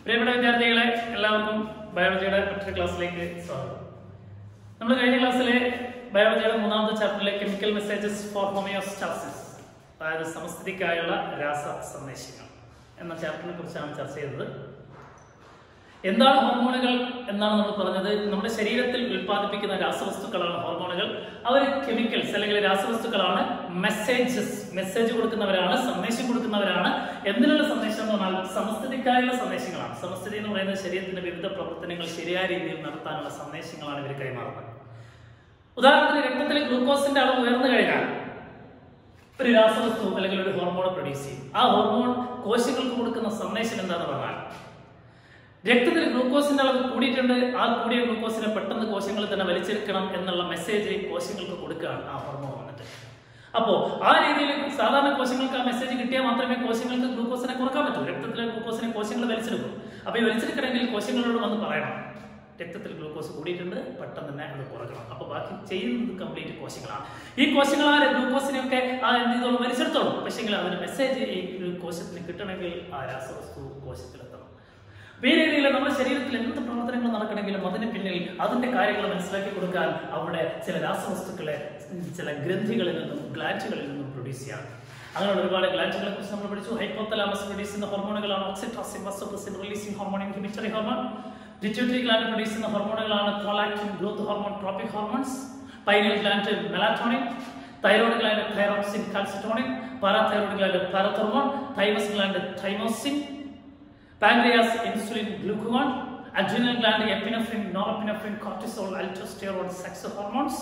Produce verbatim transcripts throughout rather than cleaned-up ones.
പ്രിയപ്പെട്ട വിദ്യാർത്ഥികളെ, എല്ലാവർക്കും ബയോളജിയുടെ മറ്റൊരു ക്ലാസ്സിലേക്ക് സ്വാഗതം. നമ്മൾ കഴിഞ്ഞ ക്ലാസ്സിലെ ബയോളജിയുടെ മൂന്നാമത്തെ ചാപ്റ്ററിലെ കെമിക്കൽ മെസ്സേജസ് ഫോർ ഹോമിയോസ്റ്റാസിസ്, അതായത് സമസ്ഥിതിക്കായുള്ള രാസ സന്ദേശങ്ങൾ എന്ന ചാപ്റ്ററിനെ കുറിച്ചാണ് ചർച്ച ചെയ്തത്. എന്താണ് ഹോർമോണുകൾ എന്നാണ് നമ്മൾ പറഞ്ഞത്. നമ്മുടെ ശരീരത്തിൽ ഉൽപ്പാദിപ്പിക്കുന്ന രാസവസ്തുക്കളാണ് ഹോർമോണുകൾ. അവർ കെമിക്കൽസ് അല്ലെങ്കിൽ രാസവസ്തുക്കളാണ്. മെസ്സേജസ്, മെസ്സേജ് കൊടുക്കുന്നവരാണ്, സന്ദേശം കൊടുക്കുന്നവരാണ്. എന്തിനുള്ള സന്ദേശം എന്ന് പറഞ്ഞാൽ സമസ്ഥിതിക്കായുള്ള സന്ദേശങ്ങളാണ്. സമസ്ഥിതി എന്ന് പറയുന്നത് ശരീരത്തിന്റെ വിവിധ പ്രവർത്തനങ്ങൾ ശരിയായ രീതിയിൽ നടത്താനുള്ള സന്ദേശങ്ങളാണ് ഇവർ കൈമാറുന്നത്. ഉദാഹരണത്തിന്, രക്തത്തിൽ ഗ്ലൂക്കോസിന്റെ അളവ് ഉയർന്നു കഴിഞ്ഞാൽ ഒരു രാസവസ്തു അല്ലെങ്കിൽ ഒരു ഹോർമോൺ പ്രൊഡ്യൂസ് ചെയ്യും. ആ ഹോർമോൺ കോശങ്ങൾക്ക് കൊടുക്കുന്ന സന്ദേശം എന്താണെന്ന് പറഞ്ഞാൽ, രക്തത്തിൽ ഗ്ലൂക്കോസിന്റെ അളവ് കൂടിയിട്ടുണ്ട്, ആ കൂടിയ ഗ്ലൂക്കോസിനെ പെട്ടെന്ന് കോശങ്ങൾ തന്നെ വലിച്ചെടുക്കണം എന്നുള്ള മെസ്സേജ് കോശങ്ങൾക്ക് കൊടുക്കുകയാണ് ആ ഹോർമോൺ വന്നിട്ട്. അപ്പോ ആ രീതിയിൽ സാധാരണ കോശങ്ങൾക്ക് ആ മെസ്സേജ് കിട്ടിയാൽ മാത്രമേ കോശങ്ങൾക്ക് ഗ്ലൂക്കോസിനെ കുറക്കാൻ പറ്റൂ. രക്തത്തിലെ ഗ്ലൂക്കോസിനെ കോശങ്ങൾ വലിച്ചെടുക്കും. അപ്പൊ ഈ വലിച്ചെടുക്കണമെങ്കിൽ കോശങ്ങളോട് വന്ന് പറയണം, രക്തത്തിൽ ഗ്ലൂക്കോസ് കൂടിയിട്ടുണ്ട്, പെട്ടെന്ന് തന്നെ അത് കുറക്കണം. അപ്പൊ ബാക്കി ചെയ്യുന്നത് കംപ്ലീറ്റ് കോശങ്ങളാണ്. ഈ കോശങ്ങൾ ആ ഗ്ലൂക്കോസിനെയൊക്കെ ആ എന്ത് ചെയ്തോളും, വലിച്ചെടുത്തോളും. പക്ഷെങ്കിൽ അതിന് മെസ്സേജ് ഈ കോശത്തിന് കിട്ടണമെങ്കിൽ ആ രാസവസ്തു കോശത്തിലെത്തണം. ഈ രീതിയിൽ നമ്മുടെ ശരീരത്തിൽ എന്ത് പ്രവർത്തനങ്ങൾ നടക്കണമെങ്കിലും അതിന് പിന്നിൽ അതിന്റെ കാര്യങ്ങൾ മനസ്സിലാക്കി കൊടുക്കാൻ അവിടെ ചില രാസവസ്തുക്കളെ ചില ഗ്രന്ഥികളിൽ നിന്നും ഗ്ലാൻഡുകളിൽ നിന്നും പ്രൊഡ്യൂസ് ചെയ്യാം. അങ്ങനെയുള്ള ഒരുപാട് ഗ്ലാൻഡുകളെ കുറിച്ച് നമ്മൾ പഠിച്ചു. ഹൈപ്പോതലാമസ് പ്രൊഡ്യൂസ് ചെയ്യുന്ന ഹോർമോണുകളാണ് oxytocin, vasopressin, releasing hormone, inhibitory hormone. Pituitary gland produce ചെയ്യുന്ന ഹോർമോണുകളാണ് prolactin, growth hormone, tropic hormones. Pineal gland melatonin, thyroid gland thyroxine, calcitonin. Parathyroid gland parathormone, thymus gland thymosin. Pancreas, insulin, glucagon. Adrenal gland, epinephrine, norepinephrine, cortisol, aldosterone, sex hormones.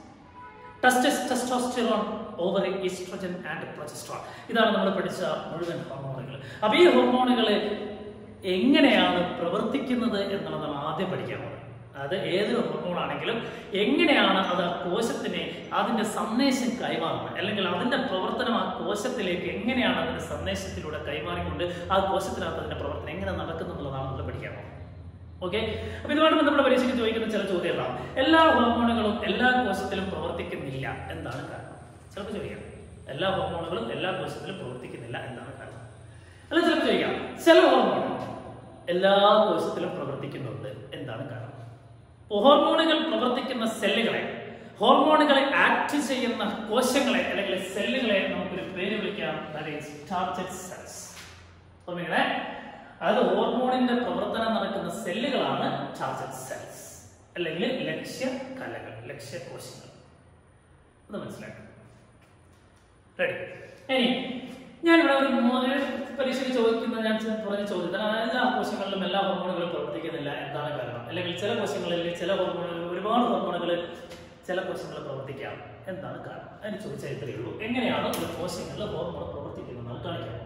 Testis, testosterone, ovary, estrogen and progesterone. ഇതാണ് നമ്മൾ പഠിച്ച മുഴുവൻ ഹോർമോണുകൾ. അപ്പൊ ഈ ഹോർമോണുകൾ എങ്ങനെയാണ് പ്രവർത്തിക്കുന്നത് എന്നുള്ളതാണ് ആദ്യം പഠിക്കാൻ പോകുന്നത്. അത് ഏതൊരു ഹോർമോൺ ആണെങ്കിലും എങ്ങനെയാണ് അത് ആ കോശത്തിനെ അതിന്റെ സന്ദേശം കൈമാറുന്നത്, അല്ലെങ്കിൽ അതിന്റെ പ്രവർത്തനം ആ കോശത്തിലേക്ക് എങ്ങനെയാണ് അതിന്റെ സന്ദേശത്തിലൂടെ കൈമാറിക്കൊണ്ട് ആ കോശത്തിനകത്ത് അതിന്റെ പ്രവർത്തനം എങ്ങനെ നടക്കുന്നു എന്നുള്ളതാണ് നമ്മൾ പഠിക്കാൻ പോകുന്നത്. ഓക്കെ, അപ്പൊ ഇതുകൊണ്ട് നമ്മുടെ പരീക്ഷയ്ക്ക് ചോദിക്കുന്ന ചില ചോദ്യങ്ങളാണ്. എല്ലാ ഹോർമോണുകളും എല്ലാ കോശത്തിലും പ്രവർത്തിക്കുന്നില്ല, എന്താണ് കാരണം? ചിലപ്പോൾ ചോദിക്കാം, എല്ലാ ഹോർമോണുകളും എല്ലാ കോശത്തിലും പ്രവർത്തിക്കുന്നില്ല, എന്താണ് കാരണം? അല്ല, ചിലപ്പോൾ ചോദിക്കാം, ചില ഹോർമോണുകൾ എല്ലാ കോശത്തിലും പ്രവർത്തിക്കുന്നുണ്ട്, എന്താണ് കാരണം? ഹോർമോണുകൾ പ്രവർത്തിക്കുന്ന സെല്ലുകളെ, ഹോർമോണുകളെ ആക്ട് ചെയ്യുന്ന കോശങ്ങളെ അല്ലെങ്കിൽ സെല്ലുകളെ നമുക്കൊരു പേര് വിളിക്കാം, ടാർഗറ്റ് സെൽസ്. ഓർമ്മകളെ, അതായത് ഹോർമോണിന്റെ പ്രവർത്തനം നടക്കുന്ന സെല്ലുകളാണ് ടാർഗറ്റ് സെൽസ് അല്ലെങ്കിൽ ലക്ഷ്യ കലകൾ, ലക്ഷ്യ കോശങ്ങൾ. അത് മനസ്സിലാക്കാം. റെഡി? ഇനി ഞാനിവിടെ ഒരു മൂന്ന് പരീക്ഷയ്ക്ക് ചോദിക്കുന്ന ഞാൻ പറഞ്ഞ ചോദ്യത്തിന്, അതായത് എല്ലാ കോശങ്ങളിലും എല്ലാ ഹോർമോണുകളും പ്രവർത്തിക്കുന്നില്ല, എന്താണ് കാരണം? അല്ലെങ്കിൽ ചില കോശങ്ങളിൽ ചില ഹോർമോണുകൾ, ഒരുപാട് ഹോർമോണുകൾ ചില കോശങ്ങളിൽ പ്രവർത്തിക്കാം, എന്താണ് കാരണം? അതിന് ചോദിച്ചാൽ ഇത്രയേ ഉള്ളൂ. എങ്ങനെയാണ് ഒരു കോശങ്ങളിൽ ഹോർമോൺ പ്രവർത്തിക്കുന്നത് കാണിക്കാം.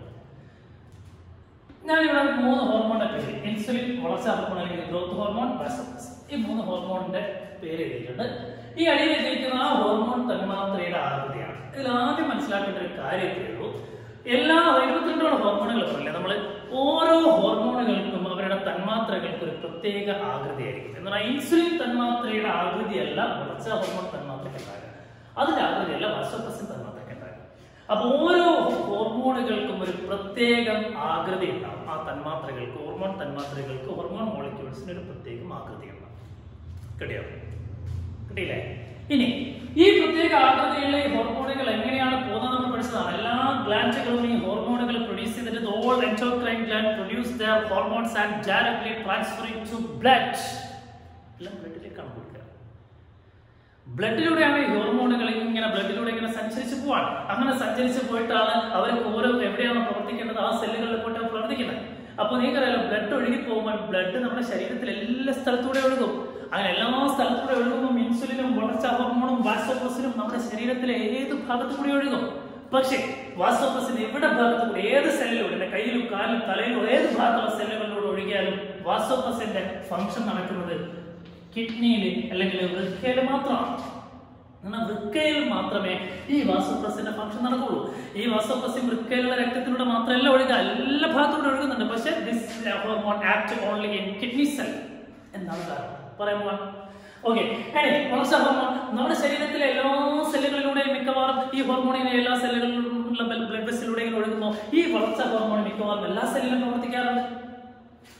ഞാനിവിടെ മൂന്ന് ഹോർമോണിന്റെ പേര്, ഇൻസുലിൻ വളർച്ചാ ഹോർമോൺ അല്ലെങ്കിൽ ഗ്രോത്ത് ഹോർമോൺ, വാസോപ്രസിൻ, ഈ മൂന്ന് ഹോർമോണിന്റെ പേര് എഴുതിയിട്ടുണ്ട്. ഈ അടിയിൽ എഴുതിയിരിക്കുന്ന ആ ഹോർമോൺ തന്മാത്രയുടെ ആകൃതിയാണ്. ഇതിൽ ആദ്യം മനസ്സിലാക്കേണ്ട ഒരു കാര്യത്തേ ഉള്ളൂ, എല്ലാ ഇരുപത്തിരണ്ടോളം ഹോർമോണുകൾ പറയില്ലേ നമ്മൾ, ഓരോ ഹോർമോണുകൾക്കും അവരുടെ തന്മാത്രകൾക്ക് ഒരു പ്രത്യേക ആകൃതിയായിരിക്കും. എന്നാൽ ഇൻസുലിൻ തന്മാത്രയുടെ ആകൃതിയല്ല വളർച്ചാ ഹോർമോൺ തന്മാത്രയ്ക്ക് ഉണ്ടാകുക, അതിന്റെ ആകൃതിയല്ല വാസോപ്രസിൻ തന്മാത്രയ്ക്ക് ഉണ്ടാകുക. അപ്പൊ ഓരോ ഹോർമോണുകൾക്കും ഒരു പ്രത്യേക ആകൃതി ഉണ്ടാവും. ആ തന്മാത്രകൾക്ക്, ഹോർമോൺ തന്മാത്രകൾക്ക്, ഹോർമോൺ മോളിക്യൂൾസിന് ഒരു പ്രത്യേക ആകൃതി ഉണ്ടാവും. കിട്ടിയോ? കിട്ടിയില്ലേ? ഇനി ഈ പ്രത്യേക ആകൃതിയിലുള്ള ഈ ഹോർമോണുകൾ എങ്ങനെയാണ് പോകുന്നത് നമ്മൾ പഠിച്ചതാണ്. എല്ലാ ഗ്ലാൻഡുകളും ഈ ഹോർമോണുകൾ പ്രൊഡ്യൂസ് ചെയ്തിട്ട് all endocrine gland produce their hormones and directly transfer to blood. എല്ലാം ബ്ലഡിലേക്കാണ് കൊടുക്കുക. ബ്ലഡിലൂടെയാണ് ഈ ഹോർമോണുകൾ ഇങ്ങനെ ബ്ലഡിലൂടെ ഇങ്ങനെ സഞ്ചരിച്ച് പോവാണ്. അങ്ങനെ സഞ്ചരിച്ച് പോയിട്ടാണ് അവർക്ക് ഓരോ എവിടെയാണ് പ്രവർത്തിക്കേണ്ടത് ആ സെല്ലുകളിൽ പോയിട്ടാണ് പ്രവർത്തിക്കുന്നത്. അപ്പൊ നിങ്ങൾക്കറിയാലോ, ബ്ലഡ് ഒഴുകി പോകുമ്പോൾ ബ്ലഡ് നമ്മുടെ ശരീരത്തിൽ എല്ലാ സ്ഥലത്തൂടെ ഒഴുകും. അങ്ങനെ എല്ലാ സ്ഥലത്തൂടെ ഒഴുകുമ്പോൾ ഇൻസുലിനും വളർച്ചാ ഹോർമോണും വാസോപ്രസിനും നമ്മുടെ ശരീരത്തിലെ ഏത് ഭാഗത്തു കൂടി ഒഴുകും. പക്ഷേ വാസോപ്രസിൻ എവിടെ ഭാഗത്തു കൂടി, ഏത് സെല്ലിലൂടെ, കയ്യിലും കാലിലും തലയിലും ഏത് ഭാഗത്തുള്ള സെല്ലുകളിലൂടെ ഒഴുകിയാലും വാസോപ്രസിന്റെ ഫംഗ്ഷൻ നടക്കുന്നത് കിഡ്നിയിൽ അല്ലെങ്കിൽ വൃക്കയിൽ മാത്രമാണ്. എന്നാൽ വൃക്കയിൽ മാത്രമേ ഈ വാസോപ്രസിന്റെ ഫംഗ്ഷൻ നടക്കുള്ളൂ. ഈ വാസോപ്രസിൻ വൃക്കയിലുള്ള രക്തത്തിലൂടെ മാത്രമല്ല ഒഴുകുക, എല്ലാ ഭാഗത്തൂടെ ഒഴുകുന്നുണ്ട്. പക്ഷേ this hormone act only in kidney cell. എന്താണ് കാരണം പറയാൻ പോവാൻ? ഓക്കെ, വളർച്ചാ ഹോർമോൺ നമ്മുടെ ശരീരത്തിലെ എല്ലാ സെല്ലുകളിലൂടെയും മിക്കവാറും ഈ ഹോർമോണിനെ എല്ലാ സെല്ലുകളിലുള്ള ബ്ലഡ് വെസലിലൂടെയും ഒഴുകുന്നു. ഈ വളർച്ചാ ഹോർമോൺ മിക്കവാറും എല്ലാ സെല്ലിലും പ്രവർത്തിക്കാറുണ്ട്.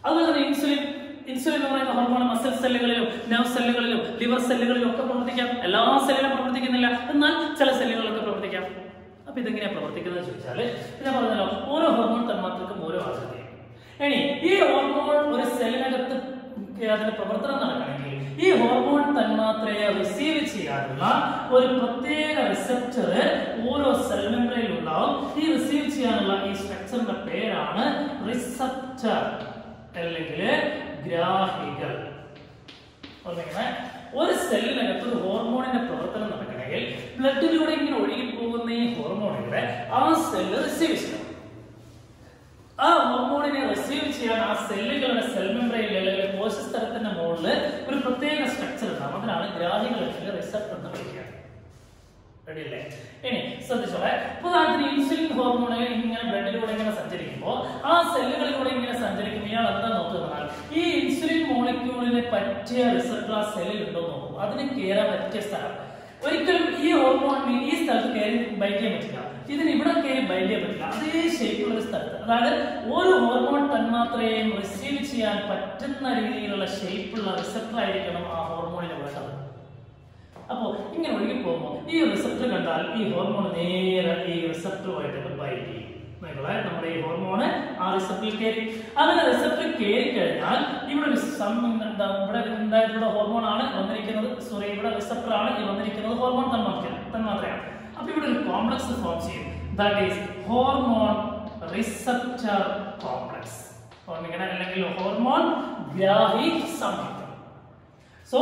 അതുപോലെ തന്നെ ഇൻസുലിൻ ഇൻസുലിൻ എന്ന് പറയുന്ന ഹോർമോൺ മസിൽ സെല്ലുകളിലും നെർവ് സെല്ലുകളിലും ലിവർ സെല്ലുകളിലും ഒക്കെ പ്രവർത്തിക്കാം. എല്ലാ സെല്ലിലും പ്രവർത്തിക്കുന്നില്ല, എന്നാൽ ചില സെല്ലുകളിലൊക്കെ പ്രവർത്തിക്കാം. അപ്പൊ ഇതെങ്ങനെയാ പ്രവർത്തിക്കുന്നത് ചോദിച്ചാല് ഞാൻ പറഞ്ഞല്ലോ, ഓരോ ഹോർമോൺ തന്മാത്രക്കും ഓരോ ആകൃതിയാണ്. ഇനി ഈ ഹോർമോൺ ഒരു സെല്ലിനകത്ത് അതിന്റെ പ്രവർത്തനം നടക്കണമെങ്കിൽ ഈ ഹോർമോൺ തന്മാത്രയെ റിസീവ് ചെയ്യാനുള്ള ഒരു പ്രത്യേക റിസപ്റ്റർ ഓരോ സെൽ മെംബ്രെയിനിൽ ഉണ്ടാവും. ഈ റിസീവ് ചെയ്യാനുള്ള ഈ സ്ട്രക്ചറിന്റെ പേരാണ് റിസപ്റ്റർ അല്ലെങ്കിൽ ഗ്രാഹികൾ. ഒരു സെല്ലിനകത്ത് ഒരു ഹോർമോണിന്റെ പ്രവർത്തനം നടക്കണമെങ്കിൽ ബ്ലഡിലൂടെ ഇങ്ങനെ ഒഴുകി പോകുന്ന ഈ ഹോർമോണുകളെ ആ സെല്ല് റിസീവ് ചെയ്യണം. ആ ഹോർമോണിനെ റിസീവ് ചെയ്യാൻ ആ സെല്ലുകളുടെ സെൽ മെംബ്രെയിനിൽ അല്ലെങ്കിൽ കോശസ്ഥലത്തിന്റെ മുകളിൽ ഒരു പ്രത്യേക സ്ട്രക്ചർ ഉണ്ടാവും. അതിനാണ് ഗ്രാഹികൾ അല്ലെങ്കിൽ റിസപ്റ്റർ എന്ന് വിളിക്കുക. റെഡിയല്ലേ? ഇനി ശ്രദ്ധിച്ചോളെ, ഉദാഹരണത്തിന് ഇൻസുലിൻ ഹോർമോണുകൾ ഇങ്ങനെ ബ്ലഡിലൂടെ ഇങ്ങനെ സഞ്ചരിക്കുമ്പോൾ ആ സെല്ലുകളിലൂടെ ഇങ്ങനെ സഞ്ചരിക്കുമ്പോൾ ഇയാൾ എന്താ നോക്കുന്നതാണ്, ഈ ഇൻസുലിൻ മോളിക്യൂളിനെ പറ്റിയ റിസപ്റ്റർ ആ സെല്ലിൽ ഉണ്ടോ നോക്കും. അതിന് കയറാൻ പറ്റിയ സ്ഥലം. ഒരിക്കലും ഈ ഹോർമോണിന് ഈ സ്ഥലത്ത് കയറി ബൈൻഡ് ചെയ്യാൻ പറ്റില്ല, ഇതിന് ഇവിടെ കയറി ബൈൻഡ് ചെയ്യാൻ പറ്റില്ല. അതേ ഷേപ്പുള്ള ഒരു സ്ഥലത്ത്, അതായത് ഒരു ഹോർമോൺ തന്മാത്രയെയും റിസീവ് ചെയ്യാൻ പറ്റുന്ന രീതിയിലുള്ള ഷേപ്പുള്ള റിസപ്റ്റർ ആയിരിക്കണം ആ ഹോർമോണിന് വേണ്ടത്. അപ്പോ ഇങ്ങനെ ഒഴുകി പോകുമ്പോൾ ഈ റിസപ്റ്റർ കണ്ടാൽ ഈ ഹോർമോൺ നേരെ ഈ റിസപ്റ്ററുമായിട്ട് ബൈൻഡ് ചെയ്യും. നമ്മുടെ ഈ ഹോർമോണ് ആ റിസപ്റ്ററിൽ കയറി. അങ്ങനെ റിസപ്റ്ററിൽ കയറി കഴിഞ്ഞാൽ ഇവിടെ ഇവിടെ ഉണ്ടായിട്ടുള്ള ഹോർമോൺ ആണ് വന്നിരിക്കുന്നത്, സോറി ഇവിടെ റിസപ്റ്റർ ആണ് ഈ വന്നിരിക്കുന്നത്, ഹോർമോൺ തന്മാത്ര തന്മാത്രയാണ്. അപ്പൊ ഇവിടെ ഒരു കോംപ്ലക്സ് ഫോം ചെയ്യും. That is hormone receptor complex, ഓർമ്മിക്കണം, അല്ലെങ്കിൽ ഹോർമോൺ ഗ്രാഹി സംയുക്തം. സോ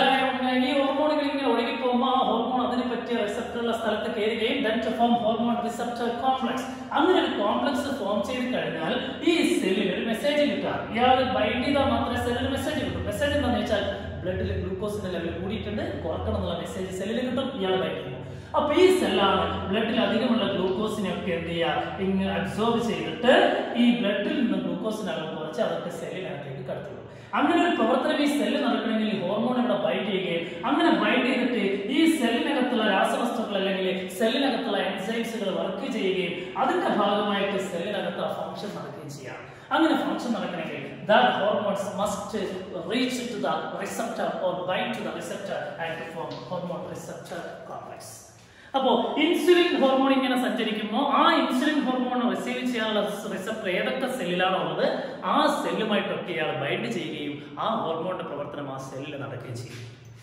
ഈ ഹോർമോണുകൾ ഇങ്ങനെ ഒഴുകി പോകുമ്പോൾ ആ ഹോർമോൺ അതിനെ പറ്റിയ റിസപ്റ്ററുള്ള സ്ഥലത്ത് കയറുകയും then to form hormone receptor complex. അങ്ങനെ ഒരു കോംപ്ലക്സ് ഫോം ചെയ്ത് കഴിഞ്ഞാൽ ഈ സെല്ലിന് ഒരു മെസ്സേജ് കിട്ടുക. ഇയാൾ ബൈൻഡ് ചെയ്താൽ മാത്രമേ സെല്ലിന് മെസ്സേജ് കിട്ടും. മെസ്സേജ് എന്താണെന്ന് വെച്ചാൽ ബ്ലഡിൽ ഗ്ലൂക്കോസിന്റെ ലെവൽ കൂടിയിട്ടുണ്ട്, കുറക്കണം എന്നുള്ള മെസ്സേജ് സെല്ലിന് കിട്ടും. ഇയാൾ ബൈൻഡ് ചെയ്യുന്നു. അപ്പൊ ഈ സെല്ലാണ് ബ്ലഡിൽ അധികമുള്ള ഗ്ലൂക്കോസിനെ ഒക്കെ എന്ത് ചെയ്യുക, ഇങ്ങ് അബ്സോർബ് ചെയ്തിട്ട് ഈ ബ്ലഡിൽ നിന്ന് ഗ്ലൂക്കോസിനകം കുറച്ച് അതൊക്കെ സെല്ലിനകത്തേക്ക് കടത്തുള്ളൂ. അങ്ങനെ ഒരു പ്രവർത്തനം ഈ സെല്ല് നടക്കണമെങ്കിൽ ഈ ഹോർമോൺ ഇവിടെ ബൈൻഡ് ചെയ്യുകയും അങ്ങനെ ബൈൻഡ് ചെയ്തിട്ട് ഈ സെല്ലിനകത്തുള്ള രാസവസ്തുക്കൾ അല്ലെങ്കിൽ സെല്ലിനകത്തുള്ള എൻസൈംസുകൾ വർക്ക് ചെയ്യുകയും അതിന്റെ ഭാഗമായിട്ട് സെല്ലിനകത്ത് ആ ഫംഗ്ഷൻ നടക്കുകയും ചെയ്യാം. അങ്ങനെ ഫംഗ്ഷൻ നടക്കണമെങ്കിൽ that hormones must reach to the receptor or bind to the receptor and form hormone receptor complex. അപ്പോ ഇൻസുലിൻ ഹോർമോൺ ഇങ്ങനെ സഞ്ചരിക്കുമ്പോൾ ആ ഇൻസുലിൻ ഹോർമോൺ റിസീവ് ചെയ്യാനുള്ള റിസപ്റ്റർ ഏതൊക്കെ സെല്ലിലാണോ ഉള്ളത് ആ സെല്ലുമായിട്ടൊക്കെ ഇയാൾ ബൈൻഡ് ചെയ്യുകയും ആ ഹോർമോണിന്റെ പ്രവർത്തനം ആ സെല്ലിൽ നടക്കുകയും ചെയ്യും.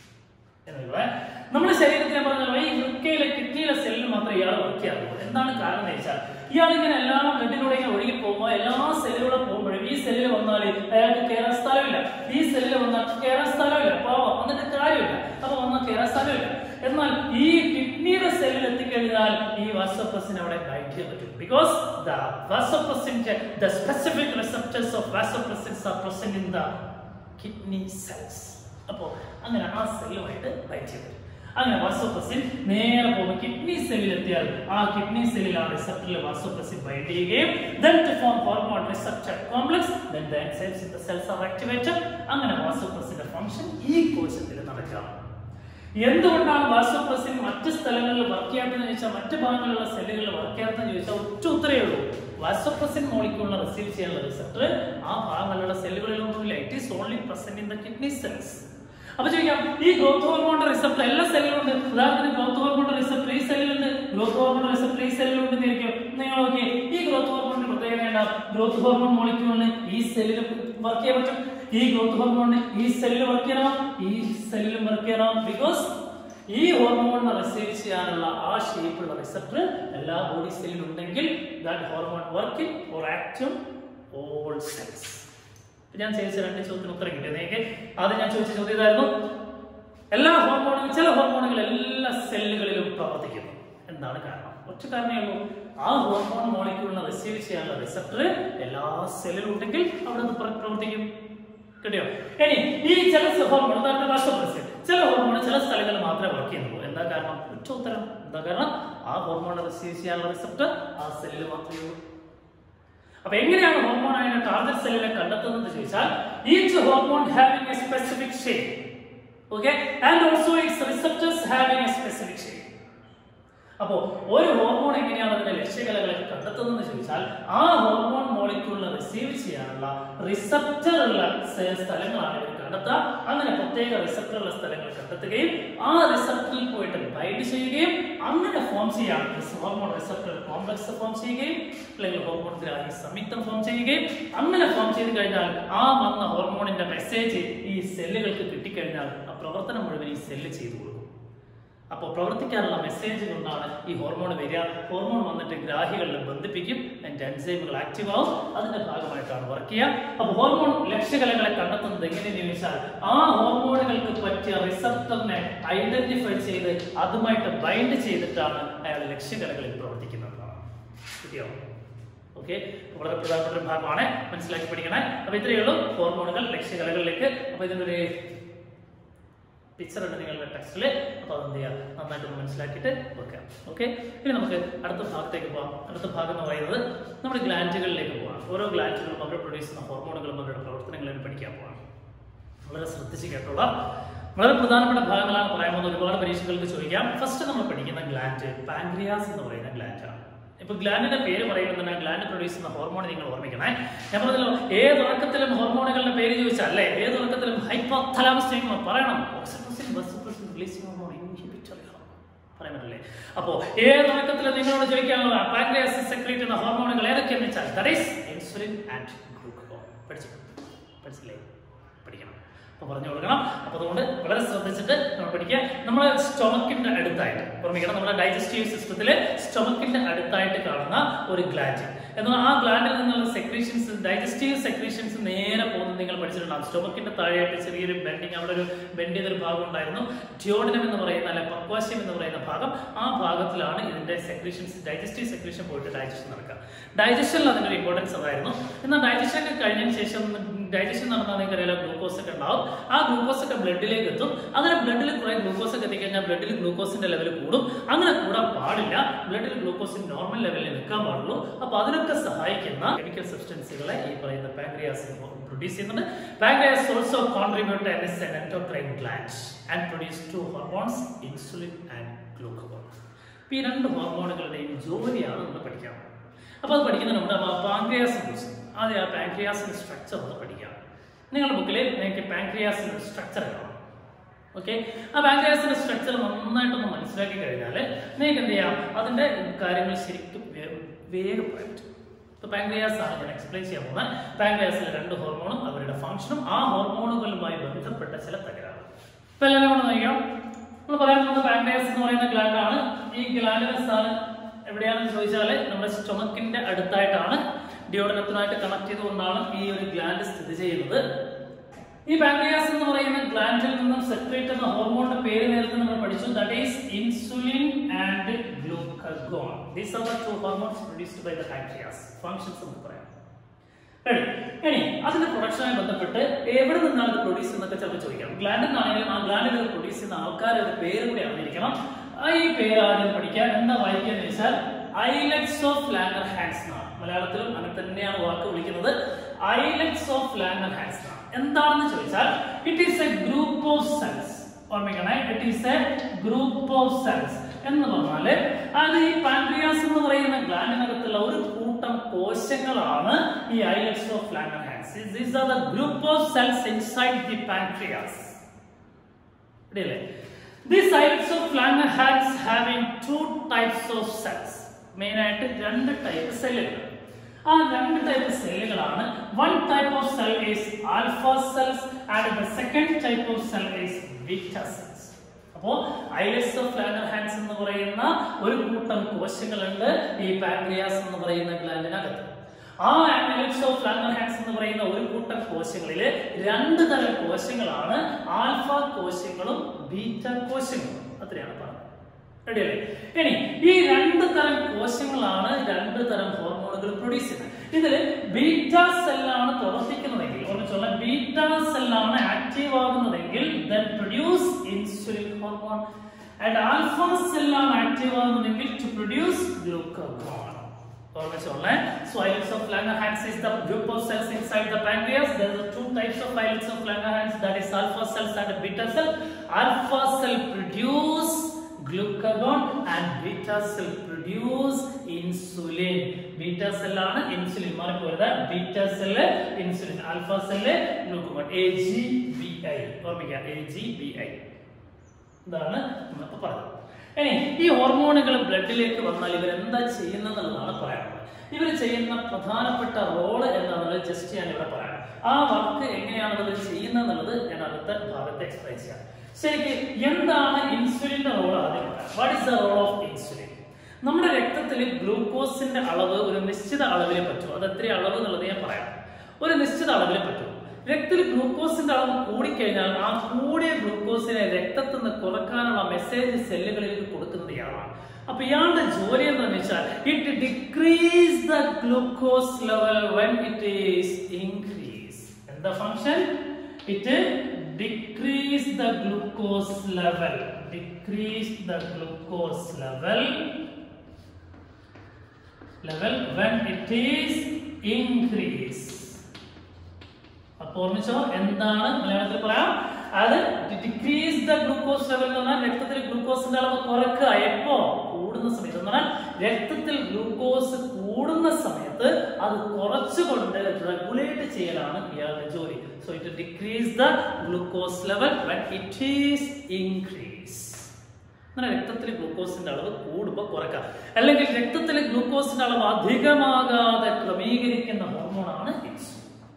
നമ്മുടെ ശരീരത്തിൽ ഞാൻ പറഞ്ഞല്ലോ, ഈ വൃക്കയിലെ കിഡ്നിയിലെ സെല്ലിൽ മാത്രമേ ഇയാൾ വർക്ക് ചെയ്യാറുള്ളൂ. എന്താണ് കാരണം എന്ന് വെച്ചാൽ ഇയാൾ ഇങ്ങനെ എല്ലാ ബ്ലഡിലൂടെ ഇങ്ങനെ ഒഴുകി പോകുമ്പോൾ എല്ലാ സെല്ലിലൂടെ പോകുമ്പോഴും ഈ സെല്ലിൽ വന്നാൽ അയാൾക്ക് കയറാൻ സ്ഥലമില്ല, ഈ സെല്ലിൽ വന്നാൽ കയറാൻ സ്ഥലമില്ല, പാവം വന്നിട്ട് കാര്യമില്ല, അപ്പൊ വന്നാൽ കയറാൻ സ്ഥലമില്ല. എന്നാൽ ഈ കിഡ്നിയുടെ സെല്ലിൽ എത്തിക്കഴിഞ്ഞാൽ ഈ വാസോപ്രസിൻ അവിടെ ബൈൻഡ് ചെയ്യാൻ പറ്റും. Because the vasopressin the specific receptors of vasopressins are present in the kidney cells. അപ്പോ അങ്ങനെ ആ സെല്ലുമായിട്ട് ബൈൻഡ് ചെയ്യാൻ പറ്റും. അങ്ങനെ വാസോപ്രസിൻ നേരെ പോകുമ്പോൾ കിഡ്നി സെല്ലിൽ എത്തിയാൽ ആ കിഡ്നി സെല്ലിൽ ആ റിസപ്റ്ററിൽ വാസോപ്രസിൻ ബൈൻഡ് ചെയ്യുകയും then to form hormone receptor complex, then the enzymes in the cells are activated. അങ്ങനെ വാസോപ്രസിന്റെ ഫംഗ്ഷൻ ഈ കോശത്തിൽ നടക്കാം. എന്തുകൊണ്ടാണ് വാസോപ്രസിൻ മറ്റ് സ്ഥലങ്ങളിൽ വർക്ക് ചെയ്യാത്തതെന്ന് ചോദിച്ചാൽ, മറ്റു ഭാഗങ്ങളിലുള്ള സെല്ലുകളിൽ വർക്ക് ചെയ്യാത്തതെന്ന് ചോദിച്ചാൽ ഒറ്റ ഉത്തരവേ ഉള്ളൂ, വാസോപ്രസിൻ മോളിക്യൂളിനെ റിസീവ് ചെയ്യാനുള്ള റിസപ്റ്റർ ആ ഭാഗങ്ങളിലുള്ള സെല്ലുകളിലൊന്നുമില്ല. It is only present in the kidney cells. അപ്പൊ ചോദിക്കാം, ഈ ഗ്രോത്ത് ഹോർമോണിന്റെ റിസപ്റ്റർ എല്ലാ സെല്ലിലുണ്ട്. ഉദാഹരണത്തിന് ഗ്രോത്ത് ഹോർമോണിന്റെ റിസപ്റ്റർ ഈ സെല്ലിലുണ്ട്, ഗ്രോത്ത് ഹോർമോണിന്റെ റിസപ്റ്റർ ഈ സെല്ലിലുണ്ട് എന്നിരിക്കും. നിങ്ങൾ നോക്കിയേ, ഈ ഗ്രോത്ത് ഹോർമോണിന്റെ പ്രത്യേകത ഉണ്ടാവും, ഗ്രോത്ത് ഹോർമോൺ മോളിക്യൂളിന് ഈ സെല്ലിൽ വർക്ക് ചെയ്യാൻ പറ്റും, ഈ ഗ്രോത്ത് ഹോർമോണിന് ഈ സെല്ലിൽ വർക്ക് ചെയ്യണം, ഈ സെല്ലിലും വർക്ക് ചെയ്യണം. ബിക്കോസ് ഈ ഹോർമോണിനെ റിസീവ് ചെയ്യാനുള്ള ആ ഷേപ്പുള്ള റിസപ്റ്റർ എല്ലാ ബോഡി സെല്ലിലും ഉണ്ടെങ്കിൽ that hormone work or act on all cells. ഞാൻ ചോദിച്ച രണ്ട് ചോദ്യത്തിന് ഉത്തരം കിട്ടിയത് എനിക്ക് ആദ്യം ഞാൻ ചോദിച്ച ചോദ്യം ഇതായിരുന്നു, എല്ലാ ഹോർമോണുകളും ചില ഹോർമോണുകൾ എല്ലാ സെല്ലുകളിലും പ്രവർത്തിക്കുന്നു. എന്താണ് കാരണം? ഒറ്റ കാരണമേ ഉള്ളൂ, ആ ഹോർമോൺ മോളിക്യൂളിനെ റിസീവ് ചെയ്യാനുള്ള റിസപ്റ്റർ എല്ലാ സെല്ലിലും ഉണ്ടെങ്കിൽ അവിടെ അത് പ്രവർത്തിക്കും. കിട്ടിയോ? ഇനി ഈ ചില ഹോർമോൺ വാസോപ്രസിൻ ചില ഹോർമോൺ ചില സ്ഥലങ്ങളിൽ മാത്രമേ വർക്ക് ചെയ്യുന്നുള്ളൂ. എന്താ കാരണം? ഒറ്റ ഉത്തരം, എന്താ കാരണം? ആ ഹോർമോണെ റിസീവ് ചെയ്യാനുള്ള റിസപ്റ്റർ ആ സെല്ലിൽ മാത്രമേ ഉള്ളൂ. അപ്പൊ എങ്ങനെയാണ് ഹോർമോൺ ആയ ടാർഗറ്റ് സെല്ലിനെ കണ്ടെത്തുന്നത് ചോദിച്ചാൽ, each hormone having a specific shape, okay, and also its receptors having a specific shape. അപ്പോൾ ഒരു ഹോർമോൺ എങ്ങനെയാണ് അതിന്റെ ലക്ഷ്യകലകളെ കണ്ടെത്തുന്നതെന്ന് ചോദിച്ചാൽ ആ ഹോർമോൺ മോളിക്യൂളിനെ റിസീവ് ചെയ്യാനുള്ള റിസപ്റ്റർ ഉള്ള സ്ഥലങ്ങളാണ് ഇവർ കണ്ടെത്തുക. അങ്ങനെ പ്രത്യേക റിസപ്റ്റർ ഉള്ള സ്ഥലങ്ങൾ കണ്ടെത്തുകയും ആ റിസപ്റ്ററിൽ പോയിട്ട് ബൈൻഡ് ചെയ്യുകയും അങ്ങനെ ഫോം ചെയ്യാൻ ഹോർമോൺ റിസപ്റ്റർ കോംപ്ലക്സ് ഫോം ചെയ്യുകയും അല്ലെങ്കിൽ ഹോർമോൺ ഗ്രാഹി സംയുക്തം ഫോം ചെയ്യുകയും അങ്ങനെ ഫോം ചെയ്ത് കഴിഞ്ഞാൽ ആ വന്ന ഹോർമോണിന്റെ മെസ്സേജ് ഈ സെല്ലുകൾക്ക് കിട്ടിക്കഴിഞ്ഞാൽ ആ പ്രവർത്തനം മുഴുവൻ ഈ സെല്ല് ചെയ്തു കൊടുക്കും. അപ്പോൾ പ്രവർത്തിക്കാനുള്ള മെസ്സേജ് കൊണ്ടാണ് ഈ ഹോർമോൺ വരിക. ഹോർമോൺ വന്നിട്ട് ഗ്രാഹികളിൽ ബന്ധിപ്പിക്കും, അതിന്റെ എൻസൈമുകൾ ആക്റ്റീവ് ആവും, അതിന്റെ ഭാഗമായിട്ടാണ് വർക്ക് ചെയ്യുക. അപ്പോൾ ഹോർമോൺ ലക്ഷ്യകലകളെ കണ്ടെത്തുന്നത് എങ്ങനെയെന്ന് ചോദിച്ചാൽ ആ ഹോർമോണുകൾക്ക് പറ്റിയ റിസപ്റ്ററിനെ ഐഡന്റിഫൈ ചെയ്ത് അതുമായിട്ട് ബൈൻഡ് ചെയ്തിട്ടാണ് അയാൾ ലക്ഷ്യകലകളിൽ പ്രവർത്തിക്കുന്നതാണ്. കിട്ടിയോ? ഓക്കെ, വളരെ പ്രധാനപ്പെട്ട ഒരു ഭാഗമാണ്, മനസ്സിലാക്കി പഠിക്കണേ. അപ്പൊ ഇത്രയേ ഉള്ളൂ ഹോർമോണുകൾ ലക്ഷ്യകലകളിലേക്ക്. അപ്പൊ ഇതിനൊരു പിക്ചർ ഉണ്ട് നിങ്ങളുടെ ടെക്സ്റ്റില്. അപ്പൊ അതെന്ത് ചെയ്യാം, നന്നായിട്ട് മനസ്സിലാക്കിയിട്ട് വെക്കാം. ഓക്കെ, ഇനി നമുക്ക് അടുത്ത ഭാഗത്തേക്ക് പോകാം. അടുത്ത ഭാഗം എന്ന് പറയുന്നത് നമ്മുടെ ഗ്ലാൻഡുകളിലേക്ക് പോകാം. ഓരോ ഗ്ലാൻഡുകളും അവർ പ്രൊഡ്യൂസ് ചെയ്യുന്ന ഹോർമോണുകളും അവരുടെ പ്രവർത്തനങ്ങളും പഠിക്കാൻ പോകാം. വളരെ ശ്രദ്ധിച്ച് കേട്ടോളൂ. വളരെ പ്രധാനപ്പെട്ട ഭാഗങ്ങളാണ് പറയാൻ പോകുന്നത്. ഒരുപാട് പരീക്ഷകൾക്ക് ചോദിക്കാം. ഫസ്റ്റ് നമ്മൾ പഠിക്കുന്ന ഗ്ലാൻഡ് പാൻക്രിയാസ് എന്ന് പറയുന്ന ഗ്ലാൻഡാണ്. ഇപ്പൊ ഗ്ലാൻഡിന്റെ പേര് പറയുമ്പോൾ തന്നെ ഗ്ലാൻഡ് പ്രൊഡ്യൂസ് ചെയ്യുന്ന ഹോർമോൺ നിങ്ങൾ ഓർമ്മിക്കണേ. ഞാൻ പറഞ്ഞല്ലോ, ഏത് ഉറക്കത്തിലും ഹോർമോണുകളുടെ പേര് ചോദിച്ചാൽ അല്ലേ, ഏത് ഉറക്കത്തിലും ഹൈപ്പോതലാമസ് പറയണം. പറയാൻ പറ്റില്ലേ? അപ്പോ ഏത് ഉറക്കത്തിലും നിങ്ങളോട് ചോദിക്കാനുള്ള പാൻക്രിയാസ് സെക്രീറ്റ് ചെയ്യുന്ന ഹോർമോണുകൾ ഏതൊക്കെയെന്ന് വെച്ചാൽ that is insulin and glucagon. പഠിച്ചു പഠിച്ചില്ലേ? പഠിക്കണം. അപ്പൊ പറഞ്ഞു കൊടുക്കണം. അപ്പൊ അതുകൊണ്ട് വളരെ ശ്രദ്ധിച്ചിട്ട് നമ്മൾ പഠിക്കുക. നമ്മുടെ സ്റ്റൊമക്കിന്റെ അടുത്തായിട്ട് ഓർമ്മിക്കണം, നമ്മുടെ ഡൈജസ്റ്റീവ് സിസ്റ്റത്തില് സ്റ്റൊമക്കിന്റെ അടുത്തായിട്ട് കാണുന്ന ഒരു ഗ്ലാൻഡ്. എന്നാൽ ആ ഗ്ലാൻഡിൽ നിന്നുള്ള സെക്രീഷൻസ്, ഡൈജസ്റ്റീവ് സെക്രീഷൻസ് നേരെ പോകുന്നത് നിങ്ങൾ പഠിച്ചിട്ടുണ്ടാകും. സ്റ്റൊമക്കിന്റെ താഴെയായിട്ട് ചെറിയൊരു ബെൻഡിങ്, അവിടെ ഒരു ബെൻഡ് ചെയ്തൊരു ഭാഗം ഉണ്ടായിരുന്നു. ഡിയോഡിനം എന്ന് പറയുന്ന അല്ലെ പക്വാസ്യം എന്ന് പറയുന്ന ഭാഗം, ആ ഭാഗത്തിലാണ് ഇതിന്റെ സെക്രീഷൻസ്, ഡൈജസ്റ്റീവ് സെക്രീഷൻ പോയിട്ട് ഡൈജഷൻ നടക്കുക. ഡൈജഷനിൽ അതിന്റെ ഇമ്പോർട്ടൻസ് അതായിരുന്നു. എന്നാൽ ഡൈജഷൻ ഒക്കെ കഴിഞ്ഞതിന് ശേഷം ഡൈജഷൻ നടന്നാൽ നിങ്ങൾക്കറിയാലോ ഗ്ലൂക്കോസ് ഒക്കെ ഉണ്ടാവും. ആ ഗ്ലൂക്കോസ് ഒക്കെ ബ്ലഡിലേക്ക് എത്തും. അങ്ങനെ ബ്ലഡിൽ കുറെ ഗ്ലൂക്കോസ് ഒക്കെ എത്തിക്കഴിഞ്ഞാൽ ബ്ലഡിൽ ഗ്ലൂക്കോസിന്റെ ലെവൽ കൂടും. അങ്ങനെ കൂടാൻ പാടില്ല. ബ്ലഡിൽ ഗ്ലൂക്കോസിന് നോർമൽ ലെവലിൽ നിൽക്കാൻ പാടുള്ളൂ. അപ്പൊ അതിനൊക്കെ സഹായിക്കുന്ന കെമിക്കൽ സബ്സ്റ്റൻസുകളെ ഈ പറയുന്ന പാൻക്രിയാസ് പ്രൊഡ്യൂസ് ചെയ്യുന്നുണ്ട്. Pancreas also contribute as an endocrine gland and produce two hormones insulin and glucagon. ഈ രണ്ട് ഹോർമോണുകളുടെയും ജോലിയാണ് നമ്മൾ പഠിക്കാൻ. അപ്പൊ അത് പഠിക്കുന്നതിന് മുമ്പ് പാൻക്രിയാസിനെ കുറിച്ച് ആദ്യം ആ പാൻക്രിയാസിന്റെ സ്ട്രക്ചർ ഒന്ന് പഠിക്കാം. നിങ്ങളുടെ ബുക്കിൽ നിങ്ങൾക്ക് പാൻക്രിയാസിന്റെ സ്ട്രക്ചർ കാണാം. ഓക്കെ, ആ പാൻക്രിയാസിന്റെ സ്ട്രക്ചർ നന്നായിട്ടൊന്ന് മനസ്സിലാക്കി കഴിഞ്ഞാൽ നിങ്ങൾക്ക് എന്ത് ചെയ്യാം, അതിന്റെ കാര്യങ്ങൾ ശരിക്കും വേഗം പറ്റും. ഇപ്പൊ പാൻക്രിയാസ് ആണ് ഞാൻ എക്സ്പ്ലെയിൻ ചെയ്യാൻ പോകുന്നത്. പാൻക്രിയാസിലെ രണ്ട് ഹോർമോണും അവരുടെ ഫംഗ്ഷനും ആ ഹോർമോണുകളുമായി ബന്ധപ്പെട്ട ചില തകരാറ്. ഇപ്പൊ എല്ലാം കൂടെ നോക്കാം. നമ്മൾ പറയാൻ പോകുന്നത് പാൻക്രിയാസ് എന്ന് പറയുന്ന ഗ്ലാൻഡ് ആണ്. ഈ ഗ്ലാൻഡിന്റെ സ്ഥാനം എവിടെയാണെന്ന് ചോദിച്ചാൽ നമ്മുടെ സ്റ്റൊമക്കിന്റെ അടുത്തായിട്ടാണ്. ഡിയോഡനത്തിനായിട്ട് കണക്ട് ചെയ്തുകൊണ്ടാണ് ഈ ഒരു ഗ്ലാൻഡ് സ്ഥിതി ചെയ്യുന്നത്. ഈ പാൻക്രിയാസ് എന്ന് പറയുന്ന ഗ്ലാൻഡിൽ നിന്നും സെക്രീറ്റ് ചെയ്യുന്ന ഹോർമോണിന്റെ പേര് നേരത്തെ നമ്മൾ പഠിച്ചു. That is insulin and glucagon. These are the two hormones produced by the pancreas. Functions നമുക്ക് പറയാം. റെഡി? ഇനി അതിന്റെ പ്രൊഡക്ഷനുമായി ബന്ധപ്പെട്ട് എവിടെ നിന്നാണ് ഇത് പ്രൊഡ്യൂസ് എന്നൊക്കെ ചിലപ്പോൾ ചോദിക്കാം. ഗ്ലാൻഡിൽ നിന്നാണെങ്കിലും ആ ഗ്ലാൻഡിൽ പ്രൊഡ്യൂസ് ചെയ്യുന്ന ആൾക്കാരുടെ പേര് കൂടി അറിഞ്ഞിരിക്കണം. ഈ പേര് ആദ്യം പഠിക്കാൻ എന്താ വായിക്കുക എന്ന് വെച്ചാൽ ഐലറ്റ്സ് ഓഫ് ലാംഗർഹാൻസ് എന്നാണ്. മലയാളത്തിലും അങ്ങനെ തന്നെയാണ് വാക്ക് വിളിക്കുന്നത്. ഐലറ്റ്സ് ഓഫ് ലാംഗർഹാൻസ് എന്നാണ്. എന്താണെന്ന് ചോദിച്ചാൽ it is a group of cells. ഓർമ്മിക്കണേ, it is a group of cells എന്ന് പറഞ്ഞാല് അത് ഈ പാൻക്രിയാസ് എന്ന് പറയുന്ന ഗ്ലാൻഡിനകത്തുള്ള ഒരു കൂട്ടം കോശങ്ങളാണ് ഈ islets of Langerhans. These are the group of cells inside the pancreas. റെഡിയല്ലേ? These islets of Langerhans having two types of cells. Main ആയിട്ട് രണ്ട് ടൈപ്പ് സെല്ലുകൾ. ആ രണ്ട് ടൈപ്പ് സെല്ലുകളാണ്. One type of cell is alpha cells and the second type of cell is beta cells. അപ്പോൾ islets of Langerhans എന്ന് പറയുന്ന ഒരു കൂട്ടം കോശങ്ങളുണ്ട് ഈ പാൻക്രിയാസ് എന്ന് പറയുന്ന ഗ്ലാൻഡിനകത്ത്. ആ islets of Langerhans എന്ന് പറയുന്ന ഒരു കൂട്ടം കോശങ്ങളില് രണ്ട് തരം കോശങ്ങളാണ്, ആൽഫ കോശങ്ങളും ബീറ്റ കോശങ്ങളും. അത്രയാണ് പറഞ്ഞത്. റെഡിയല്ലേ? ഇനി ഈ രണ്ട് തരം കോശങ്ങളാണ് രണ്ട് തരം ഹോർമോണുകൾ പ്രൊഡ്യൂസ് ചെയ്യുന്നത്. ഇതില് ബീറ്റ സെല്ലാണ് പ്രവർത്തിക്കുന്നതെങ്കിൽ, ഓർമ്മിച്ചോള, ബീറ്റ സെല്ലാണ് ആക്റ്റീവ് ആകുന്നതെങ്കിൽ then produce insulin hormone and alpha സെല്ലാണ് ആക്റ്റീവ് ആകുന്നതെങ്കിൽ to produce glucagon. So islets of Langerhans is the group of cells inside the pancreas. There are two types of islets of Langerhans, that is alpha cells and beta cell. Alpha cell produce glucagon and beta cell produce insulin. Beta cell ആണ് insulin മാറിപ്പോയത്. beta cell insulin, alpha cell glucagon. A G B I ഓർമ്മിക്കുക, A G B I ഇതാണ് നമ്മൾ പറയുന്നത്. ഇനി ഈ ഹോർമോണുകൾ ബ്ലഡിലേക്ക് വന്നാൽ ഇവർ എന്താ ചെയ്യുന്നതെന്നുള്ളതാണ് പറയാനുള്ളത്. ഇവർ ചെയ്യുന്ന പ്രധാനപ്പെട്ട റോള് എന്താണെന്നുള്ളത് ജസ്റ്റ് ഞാൻ ഇവിടെ പറയാം. ആ വർക്ക് എങ്ങനെയാണ് ഇവർ ചെയ്യുന്നത് ഞാൻ അടുത്ത ഭാഗത്ത് എക്സ്പ്ലെയിൻ ചെയ്യാം. ശരിക്കും എന്താണ് ഇൻസുലിന്റെ റോൾ? ആദ്യം what is the role of insulin? നമ്മുടെ രക്തത്തിൽ ഗ്ലൂക്കോസിന്റെ അളവ് ഒരു നിശ്ചിത അളവിലെ പറ്റും. അത് എത്ര അളവ് എന്നുള്ളത് ഞാൻ പറയാം. ഒരു നിശ്ചിത അളവിലെ പറ്റും. രക്തത്തിൽ ഗ്ലൂക്കോസിന്റെ അളവ് കൂടിക്കഴിഞ്ഞാൽ ആ കൂടിയ ഗ്ലൂക്കോസിനെ രക്തത്തിൽ നിന്ന് കുറക്കാനുള്ള മെസ്സേജ് സെല്ലുകളിലേക്ക് കൊടുക്കുന്നത് ഇയാളാണ്. അപ്പൊ ഇയാളുടെ ജോലി എന്താണെന്ന് വെച്ചാൽ it decrease the glucose level when it is increase. എന്താ function? It decrease the glucose level, decrease the glucose level level when it is increase. അപ്പൊ ഓർമ്മിച്ചോ, എന്താണ് മലയാളത്തിൽ പറയാം? അത് ഡിക്രീസ് ദ ഗ്ലൂക്കോസ് ലെവൽ എന്ന് പറഞ്ഞാൽ രക്തത്തിൽ ഗ്ലൂക്കോസിന്റെ അളവ് കുറക്കുക. എപ്പോ? കൂടുന്ന സമയത്ത്. എന്ന് പറഞ്ഞാൽ രക്തത്തിൽ ഗ്ലൂക്കോസ് കൂടുന്ന സമയത്ത് അത് കുറച്ചുകൊണ്ട് റെഗുലേറ്റ് ചെയ്യലാണ് ഇയാളുടെ ജോലി. So it decrease the glucose level when it is increase. അങ്ങനെ രക്തത്തിൽ ഗ്ലൂക്കോസിന്റെ അളവ് കൂടുമ്പോൾ കുറക്കാം. അല്ലെങ്കിൽ രക്തത്തിൽ ഗ്ലൂക്കോസിന്റെ അളവ് അധികമാകാതെ ക്രമീകരിക്കുന്ന ഹോർമോണാണ് ഇൻസുലിൻ.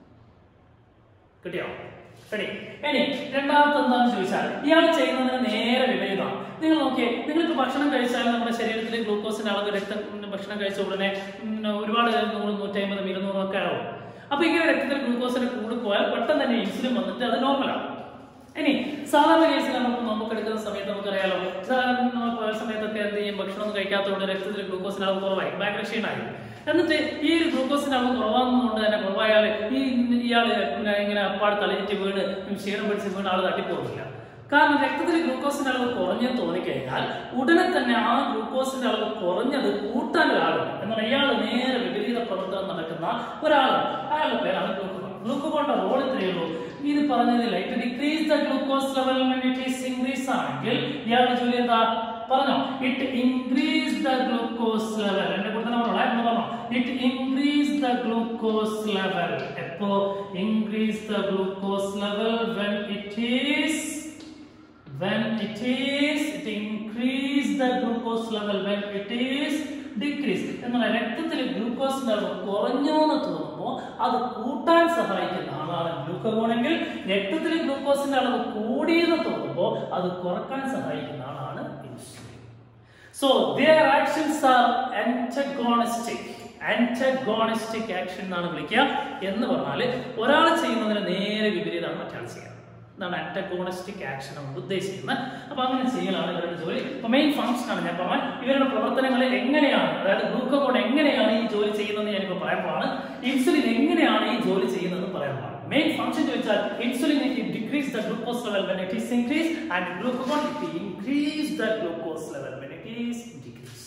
കിട്ടിയോ? ശരി. ഇനി രണ്ടാമത്തെ എന്താണെന്ന് ചോദിച്ചാൽ ഇയാൾ ചെയ്യുന്നതിന് നേരെ വിപരീതമാണ്. നിങ്ങൾ നോക്കിയേ, നിങ്ങൾക്ക് ഭക്ഷണം കഴിച്ചാൽ നമ്മുടെ ശരീരത്തിൽ ഗ്ലൂക്കോസിന്റെ അളവ് രക്തം ഭക്ഷണം കഴിച്ച ഉടനെ ഒരുപാട് നൂറ് നൂറ്റമ്പതും ഇരുന്നൂറും ഒക്കെ ആവും. അപ്പൊ ഇങ്ങനെ രക്തത്തിൽ ഗ്ലൂക്കോസിന്റെ കൂടി പോയാൽ പെട്ടെന്ന് തന്നെ ഇൻസുലിൻ വന്നിട്ട് അത് നോർമലാണ്. ഇനി സാധാരണ കേസിൽ നമുക്ക് നമുക്ക് എടുക്കുന്ന സമയത്ത് നമുക്കറിയാലോ, സാധാരണ സമയത്തൊക്കെ എന്ത് ചെയ്യും, ഭക്ഷണം ഒന്നും കഴിക്കാത്തതുകൊണ്ട് രക്തത്തിൽ ഗ്ലൂക്കോസിന്റെ അളവ് കുറവായി, ഭയങ്കര ക്ഷീണമായി. എന്നിട്ട് ഈ ഒരു ഗ്ലൂക്കോസിന്റെ അളവ് കുറവാകുന്നതുകൊണ്ട് തന്നെ കുറവായാൽ ഈ ഇയാള് ഇങ്ങനെ അപ്പാട് തലയിട്ട് വീണ് ക്ഷീണം പിടിച്ച് വീണ് ആള് തട്ടിപ്പോകില്ല. കാരണം രക്തത്തിൽ ഗ്ലൂക്കോസിന്റെ അളവ് കുറഞ്ഞെന്ന് തോന്നിക്കഴിഞ്ഞാൽ ഉടനെ തന്നെ ആ ഗ്ലൂക്കോസിന്റെ അളവ് കുറഞ്ഞത് കൂട്ടാൻ ഒരാളുണ്ട്. എന്നാൽ ഇയാൾ നേരെ വിപരീത പ്രവർത്തനം നടക്കുന്ന ഒരാളാണ്. അയാളുടെ പേരാണ് ഗ്ലൂക്കോൺ. ഗ്ലൂക്കോണിന്റെ റോൾ ഇത്രയേ ഉള്ളൂ. ഇത് പറഞ്ഞതില്ല, it decrease the glucose level when it is increase ആണെങ്കിൽ ഇയാളുടെ ജോലി എന്താ പറഞ്ഞോ? It increase the glucose level. എന്റെ കൂടെ തന്നെ പറഞ്ഞോ, it increase the glucose level. എപ്പോ? Increase the glucose level when it is when it is it increase the glucose level when it is decrease. എന്നാൽ രക്തത്തിൽ ഗ്ലൂക്കോസിന്റെ അളവ് കുറഞ്ഞു എന്ന് തോന്നുമ്പോൾ അത് കൂട്ടാൻ സഹായിക്കുന്ന ആളാണ് ഗ്ലൂക്കോൺ എങ്കിൽ, രക്തത്തിൽ ഗ്ലൂക്കോസിന്റെ അളവ് കൂടിയെന്ന് തോന്നുമ്പോൾ അത് കുറക്കാൻ സഹായിക്കുന്ന ആളാണ് insulin. So their actions are antagonistic. antagonistic action എന്നാണ് വിളിക്കുക. എന്ന് പറഞ്ഞാൽ ഒരാൾ ചെയ്യുന്നതിന് നേരെ വിപരീതമാണ് മറ്റാൾ ചെയ്യുക. ഇതാണ് ആന്റഗോണിസ്റ്റിക് ആക്ഷൻ കൊണ്ട് ഉദ്ദേശിക്കുന്നത്. അപ്പൊ അങ്ങനെ ചെയ്യലാണ് ഇവരുടെ ജോലി. അപ്പൊ മെയിൻ ഫംഗ്ഷൻ ആണ് ഞാൻ പറഞ്ഞാൽ ഇവരുടെ പ്രവർത്തനങ്ങൾ എങ്ങനെയാണ്, അതായത് ഗ്ലൂക്കോൺ എങ്ങനെയാണ് ഈ ജോലി ചെയ്യുന്നത് ഞാനിപ്പോ പറയാൻ പോവാണ്. ഇൻസുലിൻ എങ്ങനെയാണ് ഈ ജോലി ചെയ്യുന്നത് പറയാൻ പോവാണ്. മെയിൻ ഫംഗ്ഷൻ ചോദിച്ചാൽ insulin decrease the glucose level when it is increase and glucagon it increase the glucose level when it is decrease.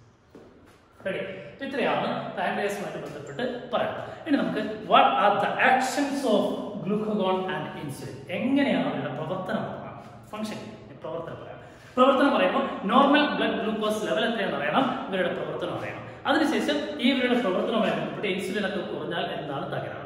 Ready? ഇത്രയാണ് പാൻക്രിയാസുമായിട്ട് ബന്ധപ്പെട്ട് പറയാം. ഇനി നമുക്ക് what are the actions of glucagon and insulin, എങ്ങനെയാണ് അവരുടെ പ്രവർത്തനം ഫംഗ്ഷൻ പ്രവർത്തനം പറയാം. പ്രവർത്തനം പറയുമ്പോൾ നോർമൽ ബ്ലഡ് ഗ്ലൂക്കോസ് ലെവൽ എത്രയാണെന്ന് അറിയണം, ഇവരുടെ പ്രവർത്തനം അറിയണം. അതിനുശേഷം ഈ ഇവരുടെ പ്രവർത്തനമായി ബന്ധപ്പെട്ട് ഇൻസുലിൻ ഒക്കെ കുറഞ്ഞാൽ എന്താണ് തകരാറ്.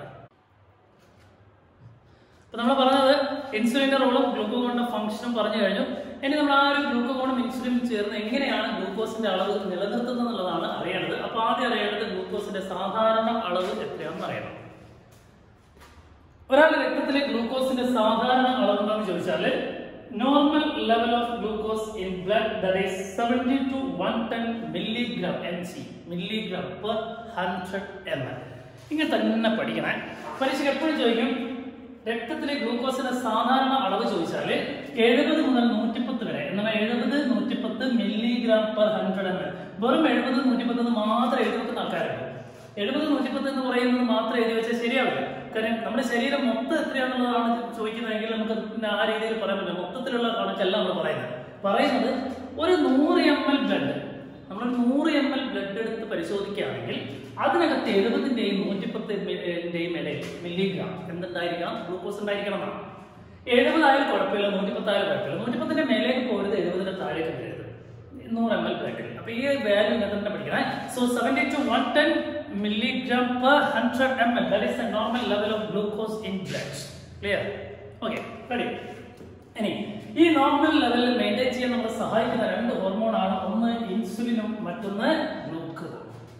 അപ്പൊ നമ്മൾ പറഞ്ഞത് ഇൻസുലിന്റെ റോളും ഗ്ലൂക്കോണിന്റെ ഫംഗ്ഷനും പറഞ്ഞു കഴിഞ്ഞു. ഇനി നമ്മൾ ആ ഒരു ഗ്ലൂക്കോണും ഇൻസുലിനും ചേർന്ന് എങ്ങനെയാണ് ഗ്ലൂക്കോസിന്റെ അളവ് നിലനിർത്തുന്നത് എന്നുള്ളതാണ് അറിയേണ്ടത്. അപ്പൊ ആദ്യം അറിയേണ്ടത് ഗ്ലൂക്കോസിന്റെ സാധാരണ അളവ് എത്രയാണെന്ന് അറിയണം. ഒരാളുടെ രക്തത്തിലെ ഗ്ലൂക്കോസിന്റെ സാധാരണ അളവ് എന്താണെന്ന് ചോദിച്ചാൽ normal level of glucose in blood that is seventy to one ten milligram M C milligram per hundred M L. ഇങ്ങനെ തന്നെ പഠിക്കണേ. പരീക്ഷയ്ക്ക് എപ്പോഴും ചോദിക്കും രക്തത്തിലെ ഗ്ലൂക്കോസിന്റെ സാധാരണ അളവ് ചോദിച്ചാൽ എഴുപത് മുതൽ നൂറ്റിപ്പത്ത് വരെ എന്നാൽ എഴുപത് നൂറ്റിപ്പത്ത് milligram per hundred M L. വെറും എഴുപത് നൂറ്റിപ്പത്ത് എന്ന് മാത്രം എഴുതി വെക്കുന്ന ആൾക്കാരുണ്ട്. എഴുപത് നൂറ്റിപ്പത്ത് എന്ന് പറയുന്നത് മാത്രം എഴുതി വെച്ചാൽ ശരിയാവില്ല. കാര്യം നമ്മുടെ ശരീരം മൊത്തം എത്രയാണെന്നുള്ളതാണ് ചോദിക്കുന്നതെങ്കിൽ നമുക്ക് ആ രീതിയിൽ പറയാൻ പറ്റില്ല. മൊത്തത്തിലുള്ള കണക്കല്ല നമ്മൾ പറയുന്നത്. പറയുന്നത് ഒരു നൂറ് എം എൽ ബ്ലഡ്, നമ്മൾ നൂറ് എം എൽ ബ്ലഡ് എടുത്ത് പരിശോധിക്കുകയാണെങ്കിൽ അതിനകത്ത് എഴുപതിന്റെയും നൂറ്റിപ്പത്തിന്റെയും ഇടയിൽ മില്ലിഗ്രാം എന്തുണ്ടായിരിക്കണം, ഗ്ലൂക്കോസ് ഉണ്ടായിരിക്കണം എന്നാണ്. എഴുപതായാലും കുഴപ്പമില്ല, നൂറ്റിപ്പത്തായാലും കുഴപ്പമില്ല. നൂറ്റിപ്പത്തിന്റെ മേലേക്ക് പോരുത്, എഴുപതിന്റെ താഴേക്ക് വരരുത്. നൂറ് എം എൽ ബ്ലഡിൽ. അപ്പൊ ഈ വാല്യൂ ഇങ്ങനെ തന്നെ പഠിക്കണം. So seventy to one ten milligram per one hundred milliliters. That is the normal level of glucose in blood. Clear? Okay, ready? ഇനി ഈ നോർമൽ ലെവലിൽ മെയിൻറ്റെയിൻ ചെയ്യാൻ നമ്മളെ സഹായിക്കുന്ന രണ്ട് ഹോർമോണാണ്, ഒന്ന് ഇൻസുലിനും മറ്റൊന്ന് ഗ്ലൂക്കോൺ.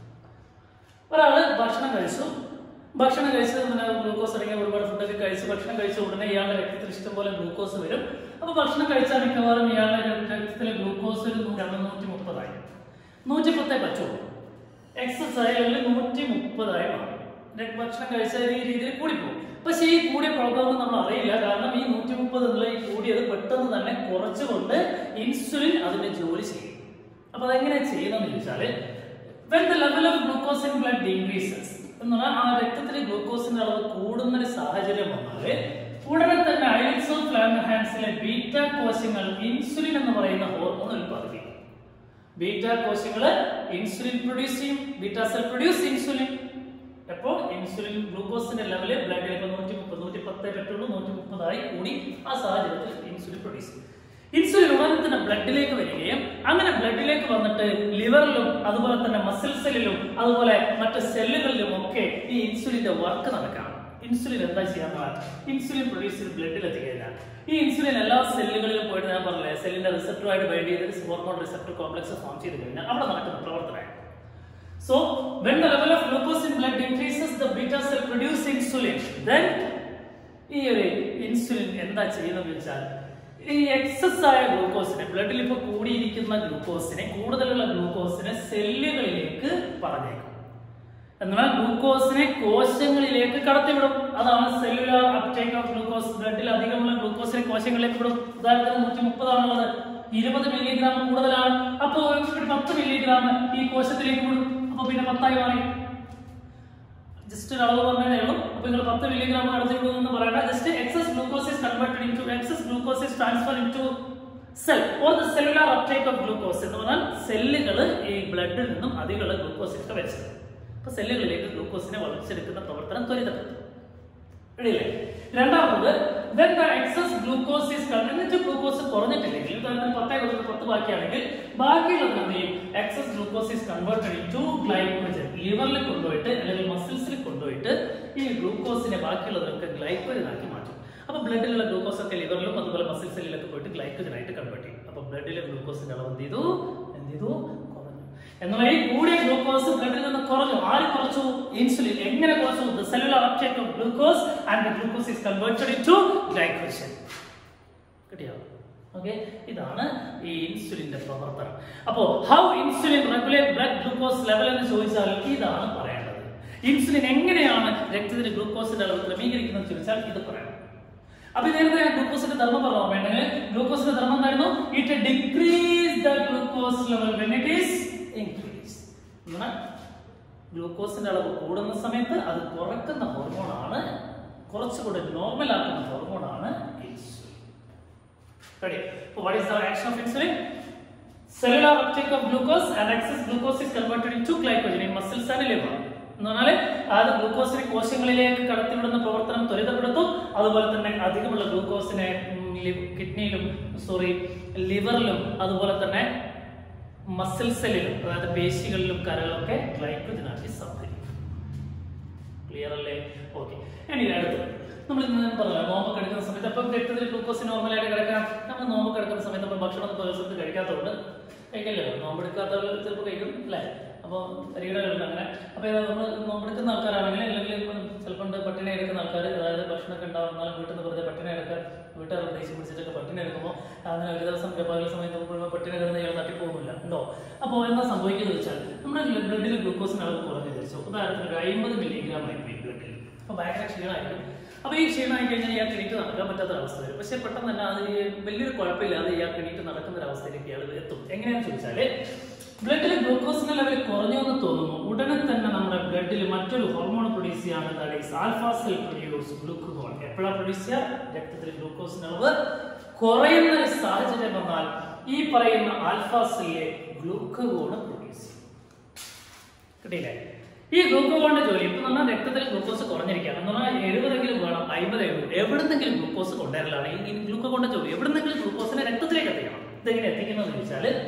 ഒരാള് ഭക്ഷണം കഴിച്ചു, ഭക്ഷണം കഴിച്ചത് പിന്നെ ഗ്ലൂക്കോസ് അടങ്ങിയ ഒരുപാട് ഫുഡൊക്കെ കഴിച്ച് ഭക്ഷണം കഴിച്ച ഉടനെ ഇയാളുടെ രക്തത്തിൽ ഇഷ്ടംപോലെ ഗ്ലൂക്കോസ് വരും. അപ്പൊ ഭക്ഷണം കഴിച്ചാൽ മിക്കവാറും ഇയാളുടെ രക്തത്തിലെ ഗ്ലൂക്കോസ് നൂറ്റി മുപ്പതായി നൂറ്റി പത്തേ പറ്റുള്ളൂ. എക്സസൈസ് നൂറ്റി മുപ്പതായി മാറും. ഭക്ഷണം കഴിച്ച ഈ രീതിയിൽ കൂടിപ്പോകും. പക്ഷെ ഈ കൂടിയ പ്രോബ്ലം നമ്മൾ അറിയില്ല. കാരണം ഈ നൂറ്റി മുപ്പത് എന്നുള്ള ഈ കൂടിയത് പെട്ടെന്ന് തന്നെ കുറച്ചുകൊണ്ട് ഇൻസുലിൻ അതിന്റെ ജോലി ചെയ്യും. അപ്പൊ അതെങ്ങനെ ചെയ്യണമെന്ന് ചോദിച്ചാല്, when the level of glucose in blood decreases എന്നുള്ള ആ രക്തത്തിലെ ഗ്ലൂക്കോസിന്റെ അളവ് കൂടുന്ന ഒരു സാഹചര്യം വന്നാല് ഉടനെ തന്നെ ഐൽസ് ഓഫ് ലാംഗ്ഹാൻസിലെ ബീറ്റ കോശങ്ങൾ ഇൻസുലിൻ എന്ന് പറയുന്ന ഹോർമോൺ ഉൽപ്പാദിപ്പിക്കും. ബീറ്റ കോശങ്ങള് ഇൻസുലിൻ പ്രൊഡ്യൂസ് ചെയ്യും. Beta cell produce insulin. അപ്പോ ഇൻസുലിൻ ഗ്ലൂക്കോസിന്റെ ലെവല് ബ്ലഡിൽ ഇപ്പൊ നൂറ്റി മുപ്പത് നൂറ്റി പത്തേ പറ്റുള്ളൂ, നൂറ്റി മുപ്പതായി കൂടി. ആ സാഹചര്യത്തിൽ ഇൻസുലിൻ പ്രൊഡ്യൂസ് ചെയ്യും. ഇൻസുലിൻ ഉടനെ തന്നെ ബ്ലഡിലേക്ക് വരികയും അങ്ങനെ ബ്ലഡിലേക്ക് വന്നിട്ട് ലിവറിലും അതുപോലെ തന്നെ മസിൽ സെല്ലിലും അതുപോലെ മറ്റ് സെല്ലുകളിലും ഒക്കെ ഈ ഇൻസുലിന്റെ വർക്ക് നടക്കാം. ഇൻസുലിൻ എന്താ ചെയ്യാൻ? ഇൻസുലിൻ പ്രൊഡ്യൂസ് ചെയ്ത് ബ്ലഡിൽ എത്തിക്കുകയില്ല. ഈ ഇൻസുലിൻ എല്ലാ സെല്ലുകളിലും പോയിട്ട് ഞാൻ പറഞ്ഞില്ലേ, സെല്ലിന്റെ റിസപ്റ്ററുമായിട്ട് ബൈൻഡ് ചെയ്ത് ഹോർമോൺ റിസപ്റ്റർ കോംപ്ലക്സ് ഫോം ചെയ്ത് കഴിഞ്ഞാൽ അവിടെ നടക്കുന്ന പ്രവർത്തനം. So when the level of glucose in blood increases, the beta cell produce insulin. Then ഈ ഒരു ഇൻസുലിൻ എന്താ ചെയ്യുന്നത് വെച്ചാൽ ഈ എക്സസ് ആയ ഗ്ലൂക്കോസിനെ, ബ്ലഡിൽ ഇപ്പൊ കൂടിയിരിക്കുന്ന ഗ്ലൂക്കോസിനെ, കൂടുതലുള്ള ഗ്ലൂക്കോസിനെ സെല്ലുകളിലേക്ക് പറഞ്ഞേക്കും. എന്നാൽ ഗ്ലൂക്കോസിനെ കോശങ്ങളിലേക്ക് കടത്തിവിടും. അതാണ് സെല്ലുലാർ അപ്ടേക്ക് ഓഫ് ഗ്ലൂക്കോസ്. ബ്ലഡിൽ അധികമുള്ള ഗ്ലൂക്കോസിനെ കോശങ്ങളിലേക്ക് വിടും. ഉദാഹരണത്തിന് നൂറ്റി മുപ്പതാണുള്ളത്, ഇരുപത് മില്ലിഗ്രാം കൂടുതലാണ്. അപ്പോ പത്ത് മില്ലിഗ്രാം ഈ കോശത്തിലേക്ക് വിടും. അപ്പൊ പിന്നെ പത്തായി മാറി. ജസ്റ്റ് ഒരു അളവ് പറഞ്ഞതേ ഉള്ളൂ. അപ്പൊ നിങ്ങൾ പത്ത് മില്ലിഗ്രാം കടത്തി വിടുമെന്ന് പറയണ്ട. Just excess glucose is converted into excess glucose is transfer into cell or the cellular uptake of glucose എന്ന് പറഞ്ഞാൽ സെല്ലുകൾ ഈ ബ്ലഡിൽ നിന്നും അധികമുള്ള ഗ്ലൂക്കോസിനൊക്കെ വലിച്ചെടുക്കും. അപ്പൊ സെല്ലുകളിലേക്ക് ഗ്ലൂക്കോസിനെ വലിച്ചെടുക്കുന്ന പ്രവർത്തനം ത്വരിതപ്പെടുത്തും. റെഡിയല്ലേ? രണ്ടാമത് when the excess glucose is എന്നിട്ട് ഗ്ലൂക്കോസ് കുറഞ്ഞിട്ടില്ലെങ്കിൽ, പത്തേ കുറച്ച് പത്ത് ബാക്കിയാണെങ്കിൽ ബാക്കിയുള്ളത് എന്ത് ചെയ്യും? Excess glucose is converted into glycogen. ലിവറിൽ കൊണ്ടുപോയിട്ട് അല്ലെങ്കിൽ മസിൽസിൽ കൊണ്ടുപോയിട്ട് ഈ ഗ്ലൂക്കോസിനെ ബാക്കിയുള്ളതൊക്കെ ഗ്ലൈക്കോജൻ ആക്കി മാറ്റും. അപ്പൊ ബ്ലഡിലുള്ള ഗ്ലൂക്കോസ് ഒക്കെ ലിവറിലും അതുപോലെ മസിൽ സെല്ലിലൊക്കെ പോയിട്ട് ഗ്ലൈക്കോജൻ ആയിട്ട് കൺവേർട്ട് ചെയ്യും. അപ്പൊ ബ്ലഡിലെ ഗ്ലൂക്കോസിന്റെ അളവ് എന്ത് ചെയ്തു? എന്ത് ചെയ്തു? എന്നാൽ ഈ കൂടിയ ഗ്ലൂക്കോസ് ബ്ലഡിൽ നിന്ന് കുറഞ്ഞു. ആര് കുറച്ചു? ഇൻസുലിൻ. എങ്ങനെ കുറച്ചു? The cellular uptake of glucose and the glucose is converted into glycogen. കിട്ടിയോ? ഓക്കെ, ഇതാണ് ഈ ഇൻസുലിന്റെ പ്രവർത്തനം. അപ്പോ how insulin regulate blood glucose level എന്ന് ചോദിച്ചാൽ ഇതാണ് പറയേണ്ടത്. ഇൻസുലിൻ എങ്ങനെയാണ് രക്തത്തിലെ ഗ്ലൂക്കോസിന്റെ അളവ് ക്രമീകരിക്കുന്നത് ചോദിച്ചാൽ ഇത് പറയണം. അപ്പൊ നേരത്തെ ഞാൻ ഗ്ലൂക്കോസിന്റെ ധർമ്മം പറഞ്ഞു വേണ്ടെങ്കിൽ ഗ്ലൂക്കോസിന്റെ ധർമ്മം എന്തായിരുന്നു? It decrease the glucose level when it is increase. ഗ്ലൂക്കോസിന്റെ അളവ് കൂടുന്ന സമയത്ത് അത് കുറയ്ക്കുന്ന ഹോർമോണാണ്, കുറച്ചുകൂടെ നോർമൽ ആക്കുന്ന ഹോർമോണാണ് insulin. Ready? So what is the action of insulin? Cellular uptake of glucose and excess glucose is converted into glycogen in muscles and liver. എന്ന് പറഞ്ഞാല് അത് ഗ്ലൂക്കോസിനെ കോശങ്ങളിലേക്ക് കടത്തിവിടുന്ന പ്രവർത്തനം ത്വരിതപ്പെടുത്തും. അതുപോലെ തന്നെ അധികമുള്ള ഗ്ലൂക്കോസിനെ കിഡ്നിയിലും സോറി ലിവറിലും അതുപോലെ തന്നെ മസിൽ സെല്ലിലും അതായത് പേശികളിലും കരകളൊക്കെ ഗ്ലൈക്കോജനാക്കി സംഭരിക്കും. ക്ലിയർ അല്ലേ? ഓക്കെ. ഇനി അടുത്തത് നമ്മൾ ഇന്ന് പറഞ്ഞ നോമ്പൊക്കെ എടുക്കുന്ന സമയത്ത് അപ്പം രക്തത്തിൽ ഗ്ലൂക്കോസ് നോർമലായിട്ട് കിടക്കാം. നമ്മൾ നോമ്പൊക്കെ എടുക്കുന്ന സമയത്ത് നമ്മൾ ഭക്ഷണം ദിവസത്തിൽ കഴിക്കാത്തതുകൊണ്ട് കഴിക്കില്ലല്ലോ. നോമ്പെടുക്കാത്തവർ ചിലപ്പോൾ കഴിക്കും അല്ലേ? അപ്പോൾ ശരീരങ്ങളുണ്ട് അങ്ങനെ. അപ്പോൾ നമ്മൾ നോമ്പെടുക്കുന്ന ആൾക്കാരാണെങ്കിൽ അല്ലെങ്കിൽ ചിലപ്പോൾ പട്ടിണി എടുക്കുന്ന ആൾക്കാർ, അതായത് ഭക്ഷണമൊക്കെ ഉണ്ടാവുന്നാലും വീട്ടിൽ നിന്ന് വെറുതെ പട്ടിണി എടുക്കുക, വീട്ടുകാർ ദേഷ്യം പിടിച്ചിട്ടൊക്കെ പട്ടിണി എടുക്കുമ്പോൾ അങ്ങനെ ഒരു ദിവസം പകൽ സമയത്ത് മുഴുവൻ പട്ടിണി കിടന്ന് ഇയാൾ തട്ടിപ്പോകില്ല ഉണ്ടോ? അപ്പോൾ എന്താ സംഭവിക്കുന്നത് വെച്ചാൽ നമ്മുടെ ബ്ലഡിൽ ഗ്ലൂക്കോസിന് അളവ് കുറഞ്ഞു ധരിച്ചു. ഉദാഹരണത്തിന് ഒരു അമ്പത് മില്ലിഗ്രാം ആയിപ്പോയി ബ്ലഡിൽ. അപ്പോൾ ഭയങ്കര ക്ഷീണമായിരിക്കും. അപ്പോൾ ഈ ക്ഷീണമായി കഴിഞ്ഞാൽ ഇയാൾക്ക് എണീറ്റ് നടക്കാൻ പറ്റാത്തൊരവസ്ഥ വരും. പക്ഷേ പെട്ടെന്ന് തന്നെ അത് വലിയൊരു കുഴപ്പമില്ലാതെ ഇയാൾക്ക് എണീറ്റ് നടക്കുന്ന ഒരു അവസ്ഥയിലേക്ക് ഇയാൾ എത്തും. എങ്ങനെയാണെന്ന് ചോദിച്ചാൽ ബ്ലഡിൽ ഗ്ലൂക്കോസിന്റെ ലെവൽ കുറഞ്ഞു എന്ന് തോന്നുന്നു. ഉടനെ തന്നെ നമ്മുടെ ബ്ലഡിൽ മറ്റൊരു ഹോർമോൺ പ്രൊഡ്യൂസ് ചെയ്യാണ്, ആൽഫാ സെൽ പ്രൊഡ്യൂസ് ഗ്ലൂക്കോൺ. എപ്പോഴാണ് പ്രൊഡ്യൂസ് ചെയ്യുക? രക്തത്തിൽ ഗ്ലൂക്കോസിന്റെ അളവ് കുറയുന്ന ഒരു സാഹചര്യം വന്നാൽ ഈ പറയുന്ന ആൽഫാ സെല്ലെ ഗ്ലൂക്കോൺ പ്രൊഡ്യൂസ് ചെയ്യും. കിട്ടിയില്ലേ? ഈ ഗ്ലൂക്കോണിന്റെ ജോലി ഇപ്പൊ നമ്മൾ രക്തത്തിൽ ഗ്ലൂക്കോസ് കുറഞ്ഞിരിക്കുകയാണ് എന്ന് പറഞ്ഞാൽ എഴുപതെങ്കിലും വേണം, അമ്പത് എഴുപത് എവിടുന്നെങ്കിലും ഗ്ലൂക്കോസ് കൊണ്ടുവരലാണ് ഈ ഗ്ലൂക്കോണിന്റെ ജോലി. എവിടുന്നെങ്കിലും ഗ്ലൂക്കോസിനെ രക്തത്തിലേക്ക് എത്തിക്കണം. ഇതെങ്ങനെ എത്തിക്കുന്നത് ചോദിച്ചാൽ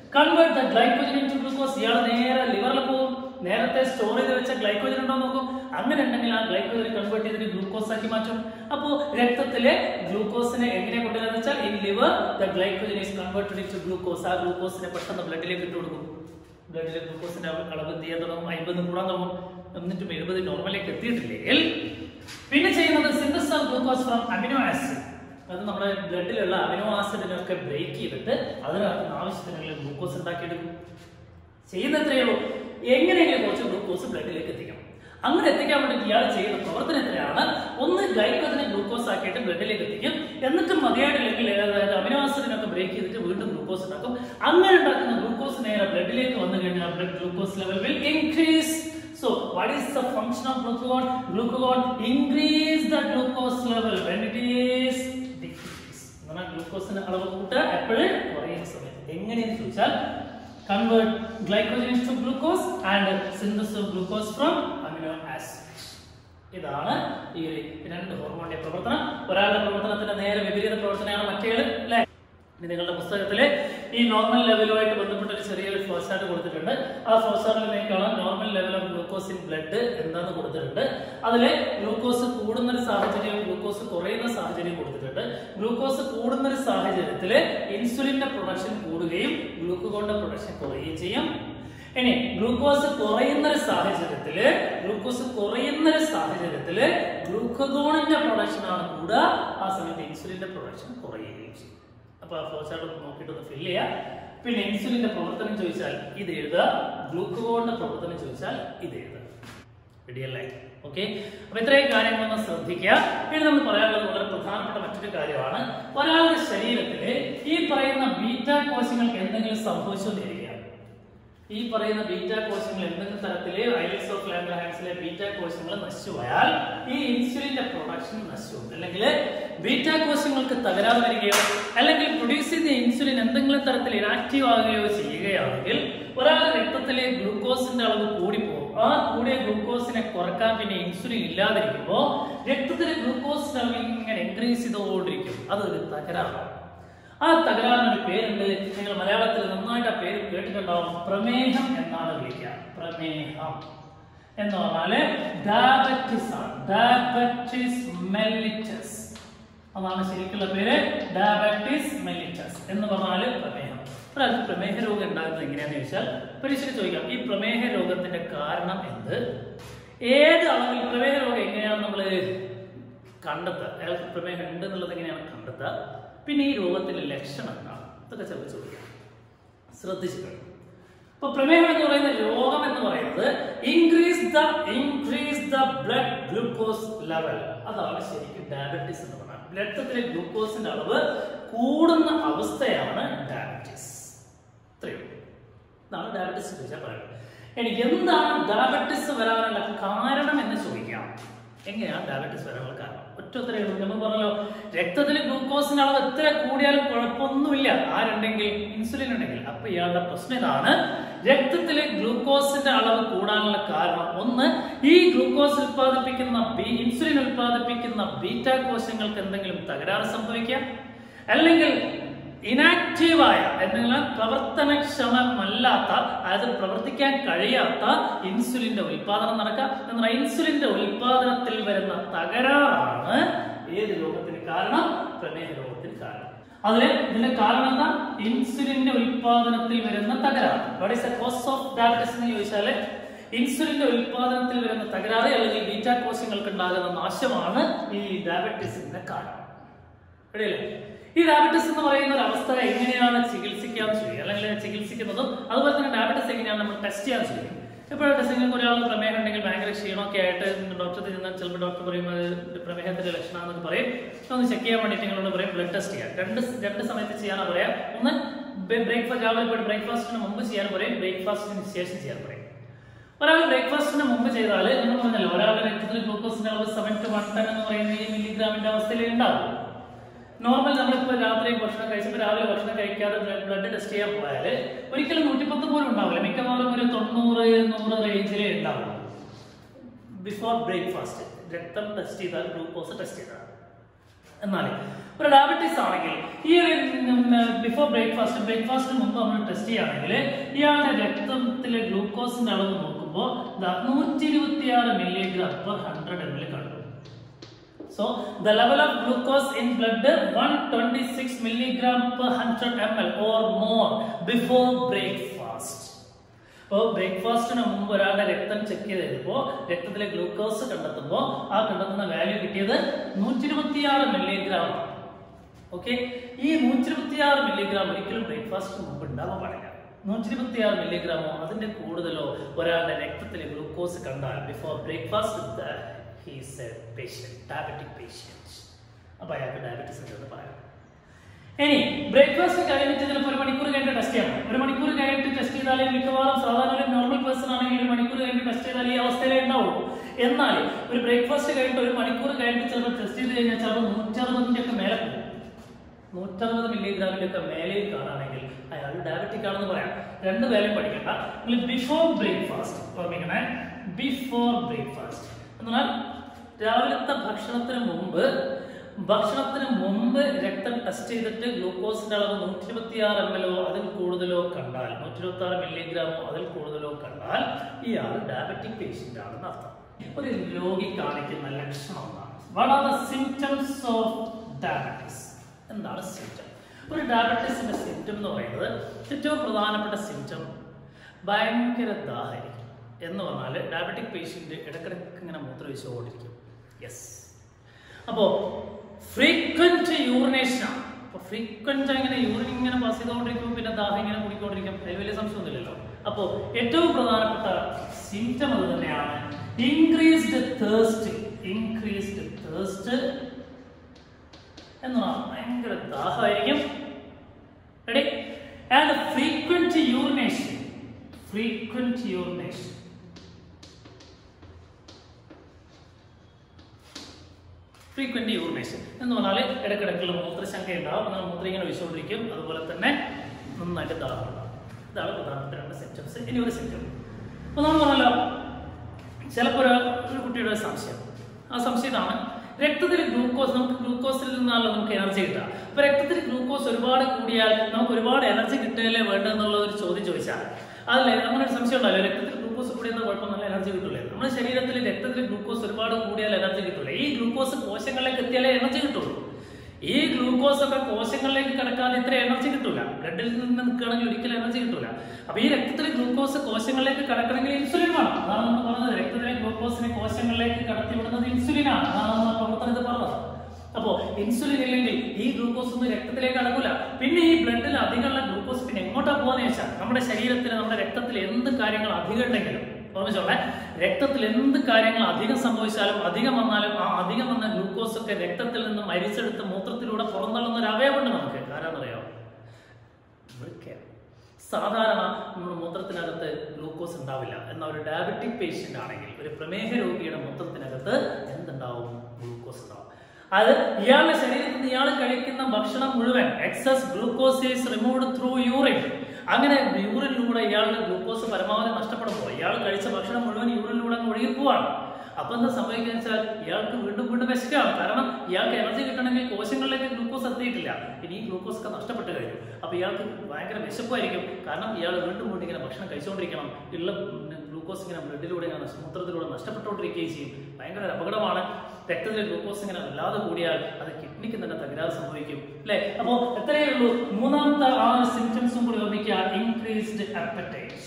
convert the glycogen into glucose. ഇയാൾ നേരെ ലിവറിൽ പോകും, നേരത്തെ സ്റ്റോർ ചെയ്ത് വെച്ച ഗ്ലൈക്കോജൻ ഉണ്ടോ നോക്കും. അങ്ങനെ ഉണ്ടെങ്കിൽ ആ ഗ്ലൈക്കോജൻ കൺവേർട്ട് ചെയ്തിട്ട് ഗ്ലൂക്കോസ് ആക്കി മാറ്റും. അപ്പോൾ രക്തത്തിലെ ഗ്ലൂക്കോസിനെ എങ്ങനെ കൊണ്ടുവരാന്ന് വെച്ചാൽ in liver the glycogen is converted into glucose. ആ ഗ്ലൂക്കോസിനെ പെട്ടെന്ന് ബ്ലഡിലേക്ക് ഇട്ട് കൊടുക്കും. ബ്ലഡിലെ ഗ്ലൂക്കോസിന്റെ അളവ് എന്ത് ചെയ്യാൻ തുടങ്ങും? അമ്പത് കൂടാൻ തുടങ്ങും. എന്നിട്ടും എഴുപത് നോർമലിലേക്ക് എത്തിയിട്ടില്ലെങ്കിൽ പിന്നെ ചെയ്യുന്നത് synthesis of glucose from amino acid. അത് നമ്മുടെ ബ്ലഡിലുള്ള അമിനോ ആസിഡിനൊക്കെ ബ്രേക്ക് ചെയ്തിട്ട് അതിനകത്ത് ആവശ്യത്തിനുള്ള ഗ്ലൂക്കോസ് ഉണ്ടാക്കിയെടുക്കും. ചെയ്യുന്ന എത്രയേ ഉള്ളൂ, എങ്ങനെയെങ്കിലും കുറച്ച് ഗ്ലൂക്കോസ് ബ്ലഡിലേക്ക് എത്തിക്കണം. അങ്ങനെ എത്തിക്കാൻ വേണ്ടി ഇയാൾ ചെയ്യുന്ന പ്രവർത്തനം എത്രയാണ്? ഒന്ന് ഗ്ലൈക്കോജനെ ഗ്ലൂക്കോസ് ആക്കിയിട്ട് ബ്ലഡിലേക്ക് എത്തിക്കും. എന്നിട്ട് മതിയായിട്ടില്ലെങ്കിൽ അതായത് അമിനോ ആസിഡിനൊക്കെ ബ്രേക്ക് ചെയ്തിട്ട് വീണ്ടും ഗ്ലൂക്കോസ് ഉണ്ടാക്കും. അങ്ങനെ ഉണ്ടാക്കുന്ന ഗ്ലൂക്കോസ് നേരെ ബ്ലഡിലേക്ക് വന്നു കഴിഞ്ഞാൽ blood glucose level will increase. So what is the function of glucagon? Glucagon increase the glucose level when it is decrease. എന്നാ ഗ്ലൂക്കോസിന്റെ അളവ് കൂട്ടുക എപ്പോഴും കുറയുന്ന സമയത്ത്. എങ്ങനെയെന്ന് ചോദിച്ചാൽ convert glycogen into glucose and synthesis of glucose from amino acids. ഇതാണ് ഈ രണ്ട് ഹോർമോണിന്റെ പ്രവർത്തനം. ഒരാളുടെ പ്രവർത്തനത്തിന്റെ നേരെ വിപരീത പ്രവർത്തനമാണ് മറ്റേയാൾ അല്ലേ? നിങ്ങളുടെ പുസ്തകത്തില് ഈ നോർമൽ ലെവലുമായിട്ട് ബന്ധപ്പെട്ട ഒരു ചെറിയൊരു ഫ്ലോ ചാർട്ട് കൊടുത്തിട്ടുണ്ട്. ആ ഫ്ലോ ചാർട്ടിലേക്കാണ് normal level of glucose in blood എന്താന്ന് കൊടുത്തിട്ടുണ്ട്. അതില് ഗ്ലൂക്കോസ് കൂടുന്ന ഒരു സാഹചര്യം, ഗ്ലൂക്കോസ് കുറയുന്ന സാഹചര്യം കൊടുത്തിട്ടുണ്ട്. ഗ്ലൂക്കോസ് കൂടുന്ന ഒരു സാഹചര്യത്തില് ഇൻസുലിന്റെ പ്രൊഡക്ഷൻ കൂടുകയും ഗ്ലൂക്കോഗോണിന്റെ പ്രൊഡക്ഷൻ കുറയുകയും ചെയ്യും. ഇനി ഗ്ലൂക്കോസ് കുറയുന്ന ഒരു സാഹചര്യത്തില് ഗ്ലൂക്കോസ് കുറയുന്ന ഒരു സാഹചര്യത്തില് ഗ്ലൂക്കോഗോണിന്റെ പ്രൊഡക്ഷൻ ആണ് കൂടുക. ആ സമയത്ത് ഇൻസുലിന്റെ പ്രൊഡക്ഷൻ കുറയുകയും ചെയ്യും. അപ്പൊ ആ ഫ്ലോ ചാർട്ട് നോക്കിയിട്ട് ഒന്ന് ഫില്ല് ചെയ്യാം. പിന്നെ ഇൻസുലിന്റെ പ്രവർത്തനം ചോദിച്ചാൽ ഇത് എഴുതുക, ഗ്ലൂക്കോഗോണിന്റെ പ്രവർത്തനം ചോദിച്ചാൽ ഇത് എഴുതുക. റെഡിയല്ലേ? ഓക്കെ. അപ്പൊ ഇത്രയും കാര്യങ്ങളൊന്ന് ശ്രദ്ധിക്കുക. ഇനി നമ്മൾ പറയാനുള്ളത് വളരെ പ്രധാനപ്പെട്ട മറ്റൊരു കാര്യമാണ്. ഒരാളുടെ ശരീരത്തില് ഈ പറയുന്ന ബീറ്റ കോശങ്ങൾക്ക് എന്തെങ്കിലും സംഭവിച്ചുകൊണ്ടിരിക്കുക. ഈ പറയുന്ന ബീറ്റ കോശങ്ങൾ എന്തെങ്കിലും തരത്തില് ഐലറ്റ്സ് ഓഫ് ലാംഗ്ഹാൻസിലെ ബീറ്റ കോശങ്ങൾ നശിച്ചു പോയാൽ ഈ ഇൻസുലിന്റെ പ്രൊഡക്ഷൻ നശിച്ചു, അല്ലെങ്കിൽ ബീറ്റ കോശങ്ങൾക്ക് തകരാറ് വരികയോ അല്ലെങ്കിൽ പ്രൊഡ്യൂസ് ചെയ്ത ഇൻസുലിൻ എന്തെങ്കിലും തരത്തിൽ ഇനാക്റ്റീവ് ആകുകയോ ചെയ്യുകയാണെങ്കിൽ ഒരാളുടെ രക്തത്തിലെ ഗ്ലൂക്കോസിന്റെ അളവ് കൂടിപ്പോകും. ആ കൂടിയ ഗ്ലൂക്കോസിനെ കുറക്കാൻ പിന്നെ ഇൻസുലിൻ ഇല്ലാതിരിക്കുമ്പോൾ രക്തത്തിലെ ഗ്ലൂക്കോസ് ലെവൽ ഇങ്ങനെ ഇൻക്രീസ് ചെയ്തുകൊണ്ടിരിക്കും. അതൊരു തകരാറാണ്. ആ തകരാറിനൊരു പേരുണ്ട്. നിങ്ങൾ മലയാളത്തിൽ നന്നായിട്ട് ആ പേര് കേട്ടിട്ടുണ്ടാവും. പ്രമേഹം എന്നാണ് വിളിക്കുക. പ്രമേഹം എന്ന് പറഞ്ഞാല് ഡയബറ്റിസ് ആണ്. ഡയബറ്റിസ് മെല്ലിറ്റസ് അതാണ് ശരിക്കുള്ള പേര്. ഡയബറ്റിസ് മെല്ലിറ്റസ് എന്ന് പറഞ്ഞാല് പ്രമേഹം. ഒരാൾക്ക് പ്രമേഹ രോഗം ഉണ്ടാകുന്നത് എങ്ങനെയാന്ന് ചോദിച്ചാൽ പരീക്ഷയ്ക്ക് ചോദിക്കാം, ഈ പ്രമേഹ രോഗത്തിന്റെ കാരണം എന്ത്, ഏത് അളവിൽ പ്രമേഹ രോഗം എങ്ങനെയാണ് നമ്മൾ കണ്ടെത്തുക, അയാൾക്ക് പ്രമേഹം ഉണ്ട് എന്നുള്ളത് എങ്ങനെയാണ് കണ്ടെത്തുക, പിന്നെ ഈ രോഗത്തിന്റെ ലക്ഷണം എന്താണ്, ഇതൊക്കെ ചിലപ്പോൾ ചോദിക്കാം. ശ്രദ്ധിച്ചിട്ടുണ്ട്. അപ്പൊ പ്രമേഹം എന്ന് പറയുന്ന രോഗം എന്ന് പറയുന്നത് increase the increase the blood glucose level. അതാണ് ശരിക്കും ഡയബറ്റിസ് എന്ന് പറഞ്ഞാൽ. രക്തത്തിലെ ഗ്ലൂക്കോസിന്റെ അളവ് കൂടുന്ന അവസ്ഥയാണ് ഡയബറ്റിസ്. ഇത്രയും ഇതാണ് ഡയബറ്റിസ് ചോദിച്ചാൽ പറയുന്നത്. ഇനി എന്താണ് ഡയബറ്റിസ് വരാനുള്ള കാരണം എന്ന് ചോദിക്കാം. എങ്ങനെയാണ് ഡയബറ്റിസ് വരാനുള്ള കാരണം? ഒറ്റ ഉത്തരവ് നമ്മൾ പറഞ്ഞല്ലോ, രക്തത്തിലെ ഗ്ലൂക്കോസിന്റെ അളവ് എത്ര കൂടിയാലും കുഴപ്പമൊന്നുമില്ല ആരുണ്ടെങ്കിൽ, ഇൻസുലിൻ ഉണ്ടെങ്കിൽ. അപ്പൊ ഇയാളുടെ പ്രശ്നം ഇതാണ്, രക്തത്തിലെ ഗ്ലൂക്കോസിന്റെ അളവ് കൂടാനുള്ള കാരണം ഒന്ന്, ഈ ഗ്ലൂക്കോസ് ഉൽപ്പാദിപ്പിക്കുന്ന ഇൻസുലിൻ ഉൽപ്പാദിപ്പിക്കുന്ന ബീറ്റ കോശങ്ങൾക്ക് എന്തെങ്കിലും തകരാറ് സംഭവിക്കാം, അല്ലെങ്കിൽ ഇനാക്റ്റീവായ എന്തെങ്കിലും പ്രവർത്തനക്ഷമമല്ലാത്ത, അതായത് പ്രവർത്തിക്കാൻ കഴിയാത്ത ഇൻസുലിന്റെ ഉൽപാദനം നടക്കാം. എന്നാൽ ഇൻസുലിന്റെ ഉൽപാദനത്തിൽ വരുന്ന തകരാറാണ് ഏത് രോഗത്തിന് കാരണം? പ്രമേഹ രോഗത്തിന് കാരണം. അതില് ഇതിന്റെ കാരണം എന്താ? ഇൻസുലിന്റെ ഉൽപാദനത്തിൽ വരുന്ന തകരാറ്. What is the cause of diabetes എന്ന് ചോദിച്ചാല് ഇൻസുലിന്റെ ഉൽപാദനത്തിൽ വരുന്ന തകരാറ് അല്ലെങ്കിൽ ബീറ്റ കോശങ്ങൾക്ക് ഉണ്ടാകുന്ന നാശമാണ് ഈ ഡയബറ്റിസിന്റെ കാരണം. റെഡിയല്ലേ? ഈ ഡയബറ്റിസ് എന്ന് പറയുന്ന ഒരു അവസ്ഥ എങ്ങനെയാണ് ചികിത്സിക്കാൻ ചെയ്യുക, അല്ലെങ്കിൽ ചികിത്സിക്കുന്നതും അതുപോലെ തന്നെ ഡയബറ്റിസ് എങ്ങനെയാണ് നമ്മൾ ടെസ്റ്റ് ചെയ്യാൻ ചെയ്യുക. എപ്പോഴും ടെസ്റ്റിംഗ് ഒരാൾ പ്രമേഹം ഉണ്ടെങ്കിൽ ഭയങ്കര ക്ഷീണമൊക്കെ ആയിട്ട് ഡോക്ടറെ ചെന്നാൽ ചിലപ്പോൾ ഡോക്ടർ പറയും പ്രമേഹത്തിന്റെ ലക്ഷണം എന്നൊക്കെ പറയും. ഒന്ന് ചെക്ക് ചെയ്യാൻ വേണ്ടിയിട്ട് നിങ്ങളോട് പറയും ബ്ലഡ് ടെസ്റ്റ് ചെയ്യാം. രണ്ട് രണ്ട് സമയത്ത് ചെയ്യാനാണ് പറയാം. ഒന്ന് ബ്രേക്ക്ഫാസ്റ്റ്, രാവിലെ പോയിട്ട് ബ്രേക്ക്ഫാസ്റ്റിന് മുമ്പ് ചെയ്യാൻ പറയും, ബ്രേക്ക്ഫാസ്റ്റിന് ശേഷം ചെയ്യാൻ പറയും. ഒരാൾ ബ്രേക്ക്ഫാസ്റ്റിന് മുമ്പ് ചെയ്താൽ നിങ്ങൾ പറഞ്ഞല്ലോ, ഒരാളുടെ രക്തത്തിൽ ഗ്ലൂക്കോസിന്റെ അളവ് സെവൻ ടു വൺ ടെൻ എന്ന് പറയുന്ന ഈ മില്ലിഗ്രാമിന്റെ അവസ്ഥയിൽ ഉണ്ടാവും. നോർമൽ നമ്മളിപ്പോൾ രാത്രി ഭക്ഷണം കഴിച്ചപ്പോൾ രാവിലെ ഭക്ഷണം കഴിക്കാതെ ബ്ലഡ് ടെസ്റ്റ് ചെയ്യാൻ പോയാൽ ഒരിക്കലും നൂറ്റിപ്പത്ത് പോലും ഉണ്ടാവില്ല. മിക്കവാറും ഒരു തൊണ്ണൂറ് നൂറ് റേഞ്ചിലേ ഉണ്ടാവും. ബിഫോർ ബ്രേക്ക്ഫാസ്റ്റ് രക്തം ടെസ്റ്റ് ചെയ്താൽ, ഗ്ലൂക്കോസ് ടെസ്റ്റ് ചെയ്താൽ. എന്നാൽ ഒരു ഡയബറ്റീസ് ആണെങ്കിൽ ഈ ഒരു ബിഫോർ ബ്രേക്ക്ഫാസ്റ്റ് ബ്രേക്ക്ഫാസ്റ്റിന് മുമ്പ് നമ്മൾ ടെസ്റ്റ് ചെയ്യുകയാണെങ്കിൽ ഇയാളുടെ രക്തത്തിലെ ഗ്ലൂക്കോസിന്റെ അളവ് നോക്കുമ്പോൾ നൂറ്റി ഇരുപത്തി ആറ് milligram per hundred M L കണ്ടു. So the level of glucose in blood one hundred twenty-six milligram per one hundred milliliters or more before breakfast. അപ്പോൾ ബ്രേക്ക്ഫാസ്റ്റിന് മുമ്പ് ഒരാളുടെ രക്തം ചെക്ക് ചെയ്തപ്പോൾ രക്തത്തിലെ ഗ്ലൂക്കോസ് കണ്ടെത്തുമ്പോൾ ആ കണ്ടെത്തുന്ന വാല്യൂ കിട്ടിയത് നൂറ്റി ഇരുപത്തി ആറ് മില്ലിഗ്രാം. ഓക്കെ, ഈ നൂറ്റി ഇരുപത്തി ആറ് മില്ലിഗ്രാം ഒരിക്കലും ബ്രേക്ക്ഫാസ്റ്റിന് മുമ്പ് ഉണ്ടാവാൻ പാടില്ല. നൂറ്റി ഇരുപത്തി ആറ് മില്ലിഗ്രാമോ അതിന്റെ കൂടുതലോ ഒരാളുടെ രക്തത്തിലെ ഗ്ലൂക്കോസ് കണ്ടാൽ before breakfast he is a patient, diabetic patient. അപ്പോൾ അയാൾക്ക് ഡയബറ്റീസ് ഉണ്ടെന്ന് പറയാം. ഇനി ബ്രേക്ക്ഫാസ്റ്റ് കഴിഞ്ഞിട്ട് ചിലപ്പോൾ ഒരു മണിക്കൂർ കഴിഞ്ഞിട്ട് ടെസ്റ്റ് ചെയ്യണം. ഒരു മണിക്കൂർ കഴിഞ്ഞിട്ട് ടെസ്റ്റ് ചെയ്താലേ മിക്കവാറും സാധാരണ ഒരു നോർമൽ പേഴ്സൺ ആണെങ്കിൽ ഒരു മണിക്കൂർ കഴിഞ്ഞിട്ട് ടെസ്റ്റ് ചെയ്താൽ ഈ അവസ്ഥയിലേ ഉണ്ടാവുള്ളൂ. എന്നാൽ ഒരു ബ്രേക്ക്ഫാസ്റ്റ് കഴിഞ്ഞിട്ട് ഒരു മണിക്കൂർ കഴിഞ്ഞിട്ട് ചിലപ്പോൾ ടെസ്റ്റ് ചെയ്ത് കഴിഞ്ഞാൽ ചിലപ്പോൾ നൂറ്ററുപതിന്റെ ഒക്കെ മേലെ പോകും. നൂറ്ററുപത് മില്ലിഗ്രാമിന്റെ ഒക്കെ മേലെയും കാണുകയാണെങ്കിൽ അയാൾ ഡയബറ്റിക് ആണെന്ന് പറയാം. രണ്ട് വേലയും പഠിക്കണ്ട. ബിഫോർ ബ്രേക്ക്ഫാസ്റ്റ് ഓർമ്മിക്കണേ, ബിഫോർ ബ്രേക്ക്ഫാസ്റ്റ് എന്നാൽ രാവിലത്തെ ഭക്ഷണത്തിന് മുമ്പ് ഭക്ഷണത്തിന് മുമ്പ് രക്തം ടെസ്റ്റ് ചെയ്തിട്ട് ഗ്ലൂക്കോസിന്റെ അളവ് നൂറ്റി ഇരുപത്തി ആറ് എം എല്ലോ അതിൽ കൂടുതലോ കണ്ടാൽ നൂറ്റി ഇരുപത്തി ആറ് മില്ലിഗ്രാമോ അതിൽ കൂടുതലോ കണ്ടാൽ ഇയാൾ ഡയബറ്റിക് പേഷ്യന്റ് ആണെന്ന് അർത്ഥം. ഒരു രോഗി കാണിക്കുന്ന ലക്ഷണം എന്താണ്? What are the symptoms of diabetes? എന്താണ് സിംപ്റ്റം? ഒരു ഡയബറ്റീസിന്റെ സിംപ്റ്റം എന്ന് പറയുന്നത് ഏറ്റവും പ്രധാനപ്പെട്ട സിംപ്റ്റം ഭയങ്കര ദാഹമായിരിക്കും. എന്ന് പറഞ്ഞാൽ ഡയബറ്റിക് പേഷ്യന്റ് ഇടക്കിടക്ക് ഇങ്ങനെ മൂത്രമൊഴിച്ചുകൊണ്ടിരിക്കും. യെസ്, അപ്പോൾ ഫ്രീക്വന്റ് യൂറിനേഷൻ ആണ്. അപ്പോൾ ഫ്രീക്വന്റ് ഇങ്ങനെ യൂറിൻ ഇങ്ങനെ പാസ് ചെയ്തുകൊണ്ടിരിക്കും, പിന്നെ ദാഹം ഇങ്ങനെ കൂടിക്കൊണ്ടിരിക്കും. അതിൽ വലിയ സംശയമൊന്നുമില്ലല്ലോ. അപ്പോൾ ഏറ്റവും പ്രധാനപ്പെട്ട സിംപ്റ്റം അത് തന്നെയാണ് ഇൻക്രീസ്ഡ് തേഴ്സ്റ്റ്. ഇൻക്രീസ്ഡ് തേഴ്സ്റ്റ് എന്ന് പറഞ്ഞാൽ ഭയങ്കര ദാഹമായിരിക്കും. Ready? And frequent urination. Frequent urination frequent urination എന്ന് പറഞ്ഞാൽ ഇടക്കിടക്കുള്ള മൂത്രശങ്ക ഉണ്ടാവും. എന്നാൽ മൂത്രം ഇങ്ങനെ ഒഴിച്ചുകൊണ്ടിരിക്കും. അതുപോലെ തന്നെ നന്നായിട്ട് ദാഹം ഉണ്ടാവും. ഇതാണ് പ്രധാനപ്പെട്ട രണ്ട് സിംപ്റ്റംസ്. ഇനി ഒരു സിംപ്റ്റം അപ്പോൾ നമ്മൾ പറഞ്ഞല്ലോ, ചിലപ്പോൾ ഒരു കുട്ടിയുടെ സംശയം, ആ സംശയം ഇതാണ്, രക്തത്തിൽ ഗ്ലൂക്കോസ്, നമുക്ക് ഗ്ലൂക്കോസിൽ നിന്നാണല്ലോ നമുക്ക് എനർജി കിട്ടുക. അപ്പൊ രക്തത്തിൽ ഗ്ലൂക്കോസ് ഒരുപാട് കൂടിയാൽ നമുക്ക് ഒരുപാട് എനർജി കിട്ടുകയല്ലേ വേണ്ടതെന്നുള്ള ഒരു ചോദ്യം ചോദിച്ചാൽ അതല്ലേ അങ്ങനെ ഒരു സംശയം ഉണ്ടല്ലോ, രക്തത്തിൽ ഗ്ലൂക്കോസ് കൂടിയെന്ന കുഴപ്പം നല്ല എനർജി കിട്ടൂലേ? നമ്മുടെ ശരീരത്തിൽ രക്തത്തിൽ ഗ്ലൂക്കോസ് ഒരുപാട് കൂടിയാൽ എനർജി കിട്ടൂല. ഈ ഗ്ലൂക്കോസ് കോശങ്ങളിലേക്ക് എത്തിയാലേ എനർജി കിട്ടുള്ളൂ. ഈ ഗ്ലൂക്കോസ് ഒക്കെ കോശങ്ങളിലേക്ക് കിടക്കാതെ ഇത്ര എനർജി കിട്ടൂല. ബ്ലഡിൽ നിന്ന് നിൽക്കുകയാണെങ്കിൽ ഒരിക്കലും എനർജി കിട്ടൂല. അപ്പൊ ഈ രക്തത്തിലെ ഗ്ലൂക്കോസ് കോശങ്ങളിലേക്ക് കടക്കണമെങ്കിൽ ഇൻസുലിൻ വേണം. അതാണ് നമ്മൾ പറഞ്ഞത്, രക്തത്തിലെ ഗ്ലൂക്കോസിനെ കോശങ്ങളിലേക്ക് കടത്തിവിടുന്നത് ഇൻസുലിനാണ്. അതാണ് നമ്മൾ പ്രവർത്തനത്തിൽ പറഞ്ഞത്. അപ്പോ ഇൻസുലിൻ ഇല്ലെങ്കിൽ ഈ ഗ്ലൂക്കോസ് ഒന്നും രക്തത്തിലേക്ക് അടക്കൂല. പിന്നെ ഈ ബ്ലഡിൽ അധികമുള്ള ഗ്ലൂക്കോസ് പിന്നെ എങ്ങോട്ടാ പോകാന്ന് വെച്ചാൽ നമ്മുടെ ശരീരത്തിൽ, നമ്മുടെ രക്തത്തിൽ എന്ത് കാര്യങ്ങൾ അധികം ഉണ്ടെങ്കിലും ഓർമ്മിച്ചോളെ, രക്തത്തിൽ എന്ത് കാര്യങ്ങൾ അധികം സംഭവിച്ചാലും അധികം വന്നാലും ആ അധികം വന്ന ഗ്ലൂക്കോസ് ഒക്കെ രക്തത്തിൽ നിന്ന് മരിച്ചെടുത്ത് മൂത്രത്തിലൂടെ പുറന്തള്ളുന്ന ഒരു അവയവമുണ്ട് നമുക്ക്. ആരാന്നറിയാം? വൃക്കയാണ്. സാധാരണ നമ്മുടെ മൂത്രത്തിനകത്ത് ഗ്ലൂക്കോസ് ഉണ്ടാവില്ല. എന്നാൽ ഒരു ഡയബറ്റിക് പേഷ്യന്റ് ആണെങ്കിൽ, ഒരു പ്രമേഹ രോഗിയുടെ മൂത്രത്തിനകത്ത് എന്തുണ്ടാവും? ഗ്ലൂക്കോസ് ഉണ്ടാവും. അത് ഇയാളുടെ ശരീരത്തിൽ നിന്ന് ഇയാൾ കഴിക്കുന്ന ഭക്ഷണം മുഴുവൻ excess glucose is removed through urine. അങ്ങനെ യൂറിനിലൂടെ ഇയാളുടെ ഗ്ലൂക്കോസ് പരമാവധി നഷ്ടപ്പെടുമ്പോൾ ഇയാൾ കഴിച്ച ഭക്ഷണം മുഴുവൻ യൂറിനിലൂടെ ഒഴുകി പോവാണ്. അപ്പൊ എന്താ സംഭവിക്കുക വെച്ചാൽ ഇയാൾക്ക് വീണ്ടും വീണ്ടും വിശക്കാണ്. കാരണം ഇയാൾക്ക് എനർജി കിട്ടണമെങ്കിൽ കോശങ്ങളിലേക്ക് ഗ്ലൂക്കോസ് എത്തിയിട്ടില്ല. ഇനി ഈ ഗ്ലൂക്കോസ് ഒക്കെ നഷ്ടപ്പെട്ട് കഴിഞ്ഞു. അപ്പൊ ഇയാൾക്ക് ഭയങ്കര വിശപ്പായിരിക്കും. കാരണം ഇയാൾ വീണ്ടും വീണ്ടും ഇങ്ങനെ ഭക്ഷണം കഴിച്ചുകൊണ്ടിരിക്കണം. ഉള്ള ഗ്ലൂക്കോസ് ഇങ്ങനെ ബ്ലഡിലൂടെ ഇങ്ങനെ മൂത്രത്തിലൂടെ നഷ്ടപ്പെട്ടുകൊണ്ടിരിക്കുകയും ചെയ്യും. ഭയങ്കര അപകടമാണ്. രക്തത്തിലെ ഗ്ലൂക്കോസ് ഇങ്ങനെ വല്ലാതെ കൂടിയാൽ അത് കിഡ്നിക്ക് തന്നെ തകരാറ് സംഭവിക്കും. അല്ലെ? അപ്പോ എത്രയേ ഉള്ളൂ, മൂന്നാമത്തെ ആ സിംപ്റ്റംസും കൂടി ഓർമ്മിക്കുക, ഇൻക്രീസ്ഡ് അപ്പറ്റൈറ്റ്.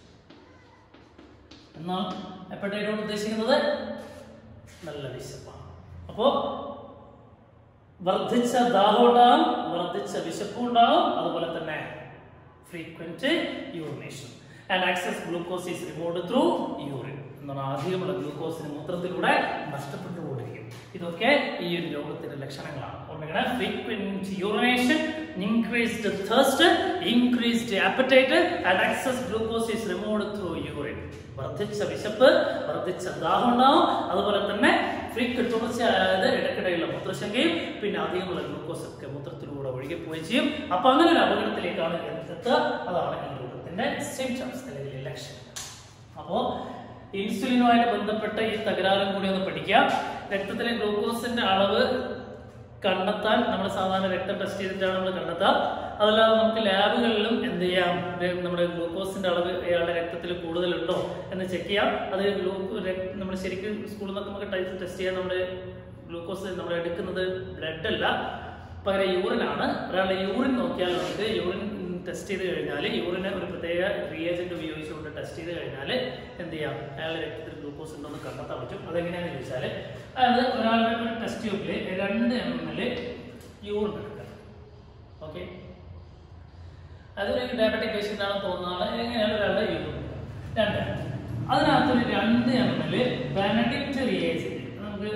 എന്നാൽ അപ്പറ്റൈറ്റ് കൊണ്ട് ഉദ്ദേശിക്കുന്നത് നല്ല വിശപ്പാണ്. അപ്പോ വർദ്ധിച്ച ദാഹം ഉണ്ടാകും, വർദ്ധിച്ച വിശപ്പും ഉണ്ടാകും, അതുപോലെ തന്നെ frequent urination. And excess glucose is removed through urine. എന്നാൽ അധികമുള്ള ഗ്ലൂക്കോസിന് മൂത്രത്തിലൂടെ നഷ്ടപ്പെട്ടുകൊണ്ടിരിക്കും. ഇതൊക്കെ ഈ ഒരു രോഗത്തിന്റെ ലക്ഷണങ്ങളാണ്. ഓർമ്മിക്കണം, frequent urination, increased thirst, increased appetite and excess glucose is removed through urine. വർദ്ധിച്ച വിശപ്പ്, വർദ്ധിച്ച ദാഹം ഉണ്ടാവും, അതുപോലെ തന്നെ ഫ്രീക്വന്റ് തുടർച്ചയായത് ഇടയ്ക്കിടയിലുള്ള മൂത്രശങ്കയും പിന്നെ അധികമുള്ള ഗ്ലൂക്കോസ് ഒക്കെ മൂത്രത്തിലൂടെ ഒഴുകിപ്പോവുകയും ചെയ്യും. അപ്പൊ അങ്ങനെ ഒരു അപകടത്തിലേക്കാണ് എത്തുക. അതാണ് ഈ രോഗത്തിന്റെ സിംപ്റ്റംസ് അല്ലെങ്കിൽ ലക്ഷണം. അപ്പോ ഇൻസുലിനുമായിട്ട് ബന്ധപ്പെട്ട ഈ തകരാറും കൂടി ഒന്ന് പഠിക്കാം. രക്തത്തിലെ ഗ്ലൂക്കോസിന്റെ അളവ് കണ്ടെത്താൻ നമ്മൾ സാധാരണ രക്തം ടെസ്റ്റ് ചെയ്തിട്ടാണ് നമ്മൾ കണ്ടെത്താം. അതല്ലാതെ നമുക്ക് ലാബുകളിലും എന്ത് ചെയ്യാം, നമ്മുടെ ഗ്ലൂക്കോസിന്റെ അളവ് ഇയാളുടെ രക്തത്തിൽ കൂടുതലുണ്ടോ എന്ന് ചെക്ക് ചെയ്യാം. അത് നമ്മൾ ശരിക്കും സ്കൂളിൽ നിന്നൊക്കെ നമുക്ക് ടെസ്റ്റ് ചെയ്യാൻ നമ്മുടെ ഗ്ലൂക്കോസ് നമ്മൾ എടുക്കുന്നത് ബ്ലഡ് അല്ല, പകരം യൂറിനാണ്. ഒരാളുടെ യൂറിൻ നോക്കിയാൽ നമുക്ക് യൂറിൻ ടെസ്റ്റ് ചെയ്ത് കഴിഞ്ഞാൽ യൂറിനെ ഒരു പ്രത്യേക റിയേജന്റ് ഉപയോഗിച്ചുകൊണ്ട് ടെസ്റ്റ് ചെയ്ത് കഴിഞ്ഞാൽ എന്ത് ചെയ്യാം, അയാളുടെ രക്തത്തിൽ ഗ്ലൂക്കോസ് ഉണ്ടോ എന്ന് കണ്ടെത്താൻ പറ്റും. അതെങ്ങനെയാണെന്ന് ചോദിച്ചാൽ അതായത് ഒരാളുടെ ഒരു ടെസ്റ്റ് ട്യൂബിൽ രണ്ട് എം എൽ യൂറിൻ എടുക്കുക. ഓക്കെ, അതൊരു ഡയബറ്റിക് പേഷ്യൻ്റ് ആണെന്ന് തോന്നുന്ന ആൾ എങ്ങനെയാണ് ഒരാളുടെ യൂറിൻ എടുക്കുക. രണ്ട് അതിനകത്തൊരു രണ്ട് എം എൽ ബെനഡിക്റ്റ് റിയേജന്റ് നമുക്ക്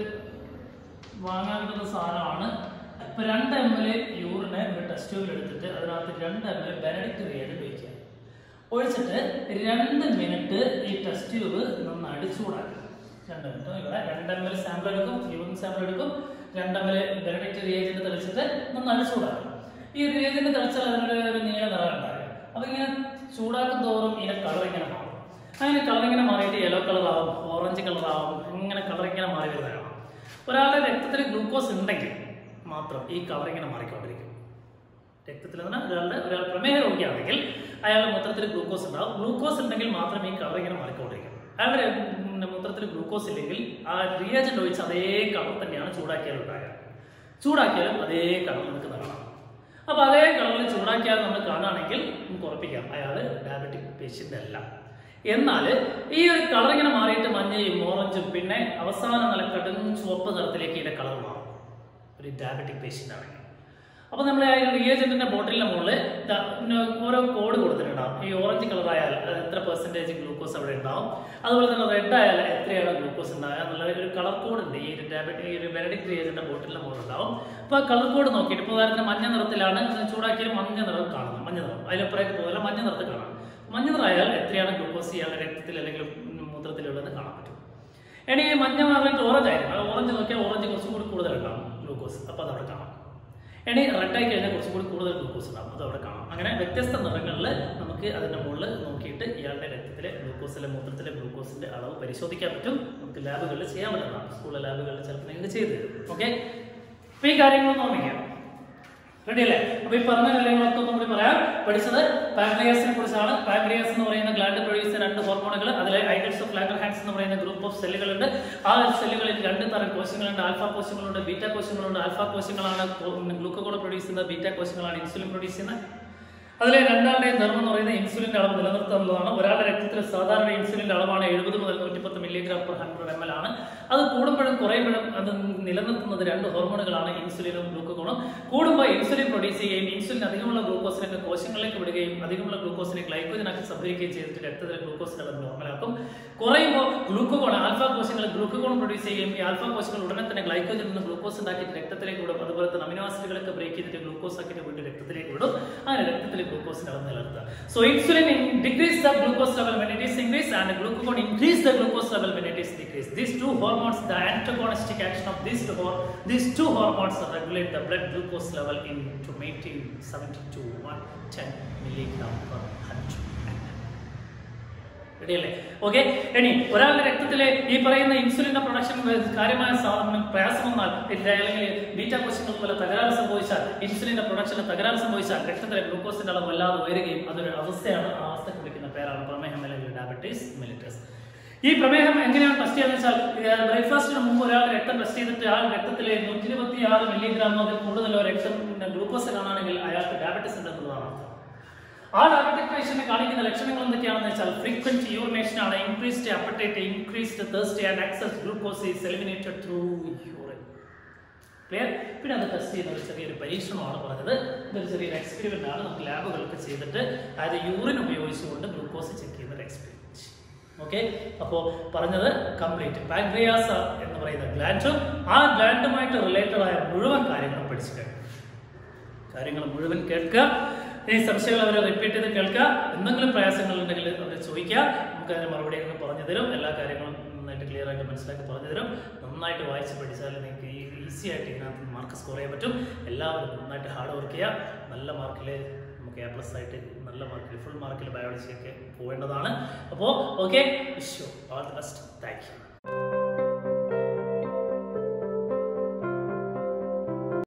വാങ്ങാൻ കിട്ടുന്ന സാധനമാണ്. ഇപ്പൊ രണ്ട് എം എൽ യൂറിനെ ഒരു ടെസ്റ്റ് ട്യൂബിൽ എടുത്തിട്ട് അതിനകത്ത് രണ്ട് എം എൽ ബെനഡിക്റ്റ് റിയേജന്റ് ഒഴിക്കുക. ഒഴിച്ചിട്ട് രണ്ട് മിനിറ്റ് ഈ ടെസ്റ്റ് ട്യൂബ് നന്നായിട്ട് ചൂടാക്കുക. രണ്ട് മിനിറ്റ് ഇവിടെ രണ്ട് എം എൽ സാമ്പിൾ എടുക്കും, യൂറിൻ സാമ്പിൾ എടുക്കും, രണ്ട് എം എൽ ബെനഡിക്റ്റ് റിയേജന്റ് തെളിച്ചിട്ട് നന്നായിട്ട് ചൂടാക്കും. ഈ റിയേജന്റ് തെളിച്ചാൽ അതിനൊരു ഒരു നീല നിറം ഉണ്ടാകും. അപ്പൊ ഇങ്ങനെ ചൂടാക്കും തോറും ഇതിന്റെ കളർ ഇങ്ങനെ മാറും. അങ്ങനെ കളർ ഇങ്ങനെ മാറിയിട്ട് യെല്ലോ കളറാവും, ഓറഞ്ച് കളറാവും, ഇങ്ങനെ കളർ ഇങ്ങനെ മാറി വരുന്നതാണ്. ഒരാളുടെ രക്തത്തിൽ ഗ്ലൂക്കോസ് ഉണ്ടെങ്കിൽ മാത്രം ഈ കളർ ഇങ്ങനെ മാറിക്കൊണ്ടിരിക്കും. രക്തത്തിൽ ഒരാളുടെ ഒരാൾ പ്രമേഹ രോഗിയാണെങ്കിൽ അയാളുടെ മൂത്രത്തിൽ ഗ്ലൂക്കോസ് ഉണ്ടാവും. ഗ്ലൂക്കോസ് ഉണ്ടെങ്കിൽ മാത്രം ഈ കളർ ഇങ്ങനെ മാറിക്കൊണ്ടിരിക്കും. അയാളുടെ മൂത്രത്തിൽ ഗ്ലൂക്കോസ് ഇല്ലെങ്കിൽ ആ റിയേജന്റ് ഒഴിച്ച് അതേ കളർ തന്നെയാണ് ചൂടാക്കിയാലും ഉണ്ടാകുക. ചൂടാക്കിയാലും അതേ കളർ നമുക്ക് കാണാം. അപ്പൊ അതേ കളറിൽ ചൂടാക്കിയാലും നമ്മൾ കാണുകയാണെങ്കിൽ നമുക്ക് ഉറപ്പിക്കാം അയാൾ ഡയബറ്റിക് പേഷ്യന്റ് അല്ല. എന്നാൽ ഈ ഒരു കളർ ഇങ്ങനെ മാറിയിട്ട് മഞ്ഞയും ഓറഞ്ചും പിന്നെ അവസാന നില കടും ചുവപ്പ് നിറത്തിലേക്ക് ഇതിന്റെ കളർ മാറും ഒരു ഡയബറ്റിക് പേഷ്യന്റ് ആണെങ്കിൽ. അപ്പൊ നമ്മൾ ആ റിയേജന്റിന്റെ ബോട്ടിലിന്റെ മുകളിൽ ഓരോ കോഡ് കൊടുത്തിട്ടുണ്ടാവും. ഈ ഓറഞ്ച് കളർ ആയാൽ എത്ര പെർസെന്റേജ് ഗ്ലൂക്കോസ് അവിടെ ഉണ്ടാവും, അതുപോലെ തന്നെ റെഡ് ആയാൽ എത്രയാണ് ഗ്ലൂക്കോസ് ഉണ്ടാകുക എന്നുള്ള ഒരു കളർ കോഡ് ഉണ്ട് ഈ ഒരു ഡയബറ്റിക് ഈ ഒരു ബെനഡിക്റ്റ് റിയേജന്റിന്റെ ബോട്ടിലിന്റെ മുകളിൽ ഉണ്ടാവും. അപ്പൊ ആ കളർ കോഡ് നോക്കിയിട്ട് ഇപ്പോൾ ഉദാഹരണത്തിന് മഞ്ഞ നിറത്തിലാണ് ചൂടാക്കിയാൽ മഞ്ഞ നിറം കാണുന്നത്, മഞ്ഞ നിറം അതിലപ്പുറേക്ക് പോകില്ല, മഞ്ഞ നിറത്തിൽ കാണാം. മഞ്ഞ നിറമായാൽ എത്രയാണ് ഗ്ലൂക്കോസ് ഇയാളുടെ രക്തത്തിൽ അല്ലെങ്കിൽ മൂത്രത്തിലുള്ളത് കാണാൻ പറ്റും. ഇനി മഞ്ഞ മാറിയിട്ട് ഓറഞ്ച് ആയിരുന്നു, ഓറഞ്ച് നോക്കിയാൽ ഓറഞ്ച് കുറച്ചും കൂടി കൂടുതലുണ്ടാവും ഗ്ലൂക്കോസ്, അപ്പോൾ അതവിടെ കാണാം. ഇനി റെഡ് ആയി കഴിഞ്ഞാൽ കുറച്ചും കൂടി കൂടുതൽ ഗ്ലൂക്കോസ് ഉണ്ടാവും, അത് അവിടെ കാണാം. അങ്ങനെ വ്യത്യസ്ത നിറങ്ങളിൽ നമുക്ക് അതിന്റെ മുകളിൽ നോക്കിയിട്ട് ഇയാളുടെ രക്തത്തിലെ ഗ്ലൂക്കോസിലെ മൂത്രത്തിലെ ഗ്ലൂക്കോസിന്റെ അളവ് പരിശോധിക്കാൻ പറ്റും. നമുക്ക് ലാബുകളിൽ ചെയ്യാൻ പറ്റുന്നതാണ്, സ്കൂളിലെ ലാബുകളിൽ ചിലപ്പോൾ നിങ്ങൾക്ക് ചെയ്ത് തരും. ഓക്കെ, അപ്പൊ ഈ കാര്യങ്ങളൊന്നും ഓർമ്മിക്കാം. റെഡി അല്ലേ? അപ്പൊ ഈ പറഞ്ഞ കാര്യങ്ങളൊക്കെ ഒന്നും കൂടി പറയാം. പഠിച്ചത് പാൻക്രിയാസിനെ കുറിച്ചാണ്. പാൻക്രിയാസ് എന്ന് പറയുന്ന ഗ്ലാൻഡ് പ്രൊഡ്യൂസ് ചെയ്യുന്ന രണ്ട് ഹോർമോണുകൾ, അതിലെ ഐഡൽസ് ഓഫ് ലാംഗർഹാൻസ് എന്ന് പറയുന്ന ഗ്രൂപ്പ് ഓഫ് സെല്ലുകളുണ്ട്. ആ സെല്ലുകളിൽ രണ്ട് തരം കോശങ്ങളുണ്ട്, ആൽഫ കോശങ്ങളുണ്ട്, ബീറ്റ കോശങ്ങളുണ്ട്. ആൽഫ കോശങ്ങളാണ് ഗ്ലൂക്കോഗോൺ പ്രൊഡ്യൂസ് ചെയ്യുന്നത്, ബീറ്റ കോശങ്ങളാണ് ഇൻസുലിൻ പ്രൊഡ്യൂസ് ചെയ്യുന്നത്. അതിലെ രണ്ടാളുടെയും ധർമ്മം എന്ന് പറയുന്നത് ഇൻസുലിന്റെ അളവ് നിലനിർത്തുക എന്നുള്ളതാണ്. ഒരാളുടെ രക്തത്തിൽ സാധാരണ ഇൻസുലിന്റെ അളവാണ് എഴുപത് മുതൽ നൂറ്റിപ്പത്ത് milligram per hundred M L ആണ്. അത് കൂടുമ്പോഴും കുറയുമ്പോഴും അത് നിലനിർത്തുന്നത് രണ്ട് ഹോർമോണുകളാണ്, ഇൻസുലിനും ഗ്ലൂക്കോഗോണും. കൂടുമ്പോൾ ഇൻസുലിൻ പ്രൊഡ്യൂസ് ചെയ്യുകയും ഇൻസുലിൻ അധികമുള്ള ഗ്ലൂക്കോസിനൊക്കെ കോശങ്ങളിലേക്ക് വിടുകയും അധികമുള്ള ഗ്ലൂക്കോസിനെ ഗ്ലൈക്കോജനാക്കി സംഭരിക്കുകയും ചെയ്തിട്ട് രക്തത്തിലെ ഗ്ലൂക്കോസ് ലെവൽ നോർമലാക്കും. കുറയുമ്പോൾ ഗ്ലൂക്കോഗോൺ ആൽഫ കോശങ്ങൾ ഗ്ലൂക്കോഗോൺ പ്രൊഡ്യൂസ് ചെയ്യുകയും ഈ ആൽഫ കോശങ്ങൾ ഉടനെ തന്നെ ഗ്ലൈക്കോജനിൽ നിന്ന് ഗ്ലൂക്കോസ് ഉണ്ടാക്കിയിട്ട് രക്തത്തിലേക്ക് വിടും. അതുപോലെ തന്നെ അമിനോ ആസിഡുകളൊക്കെ ബ്രേക്ക് ചെയ്തിട്ട് ഗ്ലൂക്കോസ് ആക്കിയിട്ട് വീണ്ടും രക്തത്തിലേക്ക് വിടും. അങ്ങനെ രക്തത്തിലെ ഗ്ലൂക്കോസിന്റെ അളവ് നിലനിർത്തുക. So insulin decrease the glucose level when it is increased and glucagon increase the glucose level when it is decreased. These two hormones, the antagonistic action of these two hor these two hormones regulate the blood glucose level in to maintain seventy to one hundred ten milligram per hundred. റെഡിയല്ലേ? Okay, ഇനി ഒരാളുടെ രക്തത്തിലെ ഈ പറയുന്ന ഇൻസുലിന്റെ production കാര്യമായ പ്രയാസം വന്നാൽ അല്ലെങ്കിൽ ബീറ്റ കോശങ്ങൾ പോലെ തകരാറ് സംഭവിച്ചാൽ, ഇൻസുലിന്റെ പ്രൊഡക്ഷന് തകരാറ് സംഭവിച്ചാൽ രക്തത്തിലെ ഗ്ലൂക്കോസിന്റെ അളവ് വല്ലാതെ ഉയരുകയും അതൊരു അവസ്ഥയാണ്. ആ അവസ്ഥക്ക് വിളിക്കുന്ന പേരാണ് പ്രമേഹം അല്ലെങ്കിൽ ഡയബറ്റീസ് മെലിറ്റസ്. ഈ പ്രമേഹം എങ്ങനെയാണ് ടെസ്റ്റ് ചെയ്യാന്ന് വെച്ചാൽ, ബ്രേക്ക്ഫാസ്റ്റിന് മുമ്പ് ഒരാൾ രക്തം ടെസ്റ്റ് ചെയ്തിട്ട് ആ രക്തത്തിലെ നൂറ്റി ഇരുപത്തി ആറ് മില്ലിഗ്രാമോ അതിൽ കൂടുതലോ രക്തം ഗ്ലൂക്കോസ് കാണുകയാണെങ്കിൽ അയാൾക്ക് ഡയബറ്റീസ് ഉണ്ടെന്നുള്ളതാണ്. ആ ഡയബറ്റിക് പേഷ്യന്റ് കാണിക്കുന്ന ലക്ഷണങ്ങൾ എന്തൊക്കെയാണെന്ന് വെച്ചാൽ, ഫ്രീക്വന്റ് യൂറിനേഷൻ ആണ്, increased appetite, increased thirst and excess glucose is eliminated through urine. Clear? പിന്നെ അത് ടെസ്റ്റ് ചെയ്യുന്ന ഒരു ചെറിയൊരു പരീക്ഷണമാണ് പറഞ്ഞത്. ഇതൊരു ചെറിയൊരു എക്സ്പെരിമെന്റ് ആണ്, നമുക്ക് ലാബുകൾക്ക് ചെയ്തിട്ട് അതായത് യൂറിൻ ഉപയോഗിച്ചുകൊണ്ട് ഗ്ലൂക്കോസ് ചെക്ക് ചെയ്യുന്ന ഒരു എക്സ്പെരിമെന്റ്. ഓക്കെ, അപ്പോ പറഞ്ഞത് കംപ്ലീറ്റ് പാൻക്രിയാസ് എന്ന് പറയുന്ന ഗ്ലാൻഡും ആ ഗ്ലാൻഡുമായിട്ട് റിലേറ്റഡ് ആയ മുഴുവൻ കാര്യങ്ങളും പഠിച്ചു കഴിഞ്ഞു. കാര്യങ്ങൾ മുഴുവൻ കേൾക്കുക. ഈ സംശയങ്ങൾ അവർ റിപ്പീറ്റ് ചെയ്ത് കേൾക്കുക. എന്തെങ്കിലും പ്രയാസങ്ങൾ ഉണ്ടെങ്കിൽ അവർ ചോദിക്കുക, നമുക്ക് അതിന് മറുപടി ഒക്കെ പറഞ്ഞു തരും. എല്ലാ കാര്യങ്ങളും നന്നായിട്ട് ക്ലിയർ ആയിട്ട് മനസ്സിലാക്കി പറഞ്ഞു തരും. നന്നായിട്ട് വായിച്ച് പഠിച്ചാൽ നിങ്ങൾക്ക് ഈ ഈസി ആയിട്ട് ഇതിനകത്ത് മാർക്ക് സ്കോർ ചെയ്യാൻ പറ്റും. എല്ലാവരും നന്നായിട്ട് ഹാർഡ് വർക്ക് ചെയ്യുക. നല്ല മാർക്കിൽ നമുക്ക് എ പ്ലസ് ആയിട്ട് നല്ല മാർക്കിൽ ഫുൾ മാർക്കിൽ ബയോളജിയൊക്കെ പോവേണ്ടതാണ്. അപ്പോൾ okay, wish you all the best. Thank U.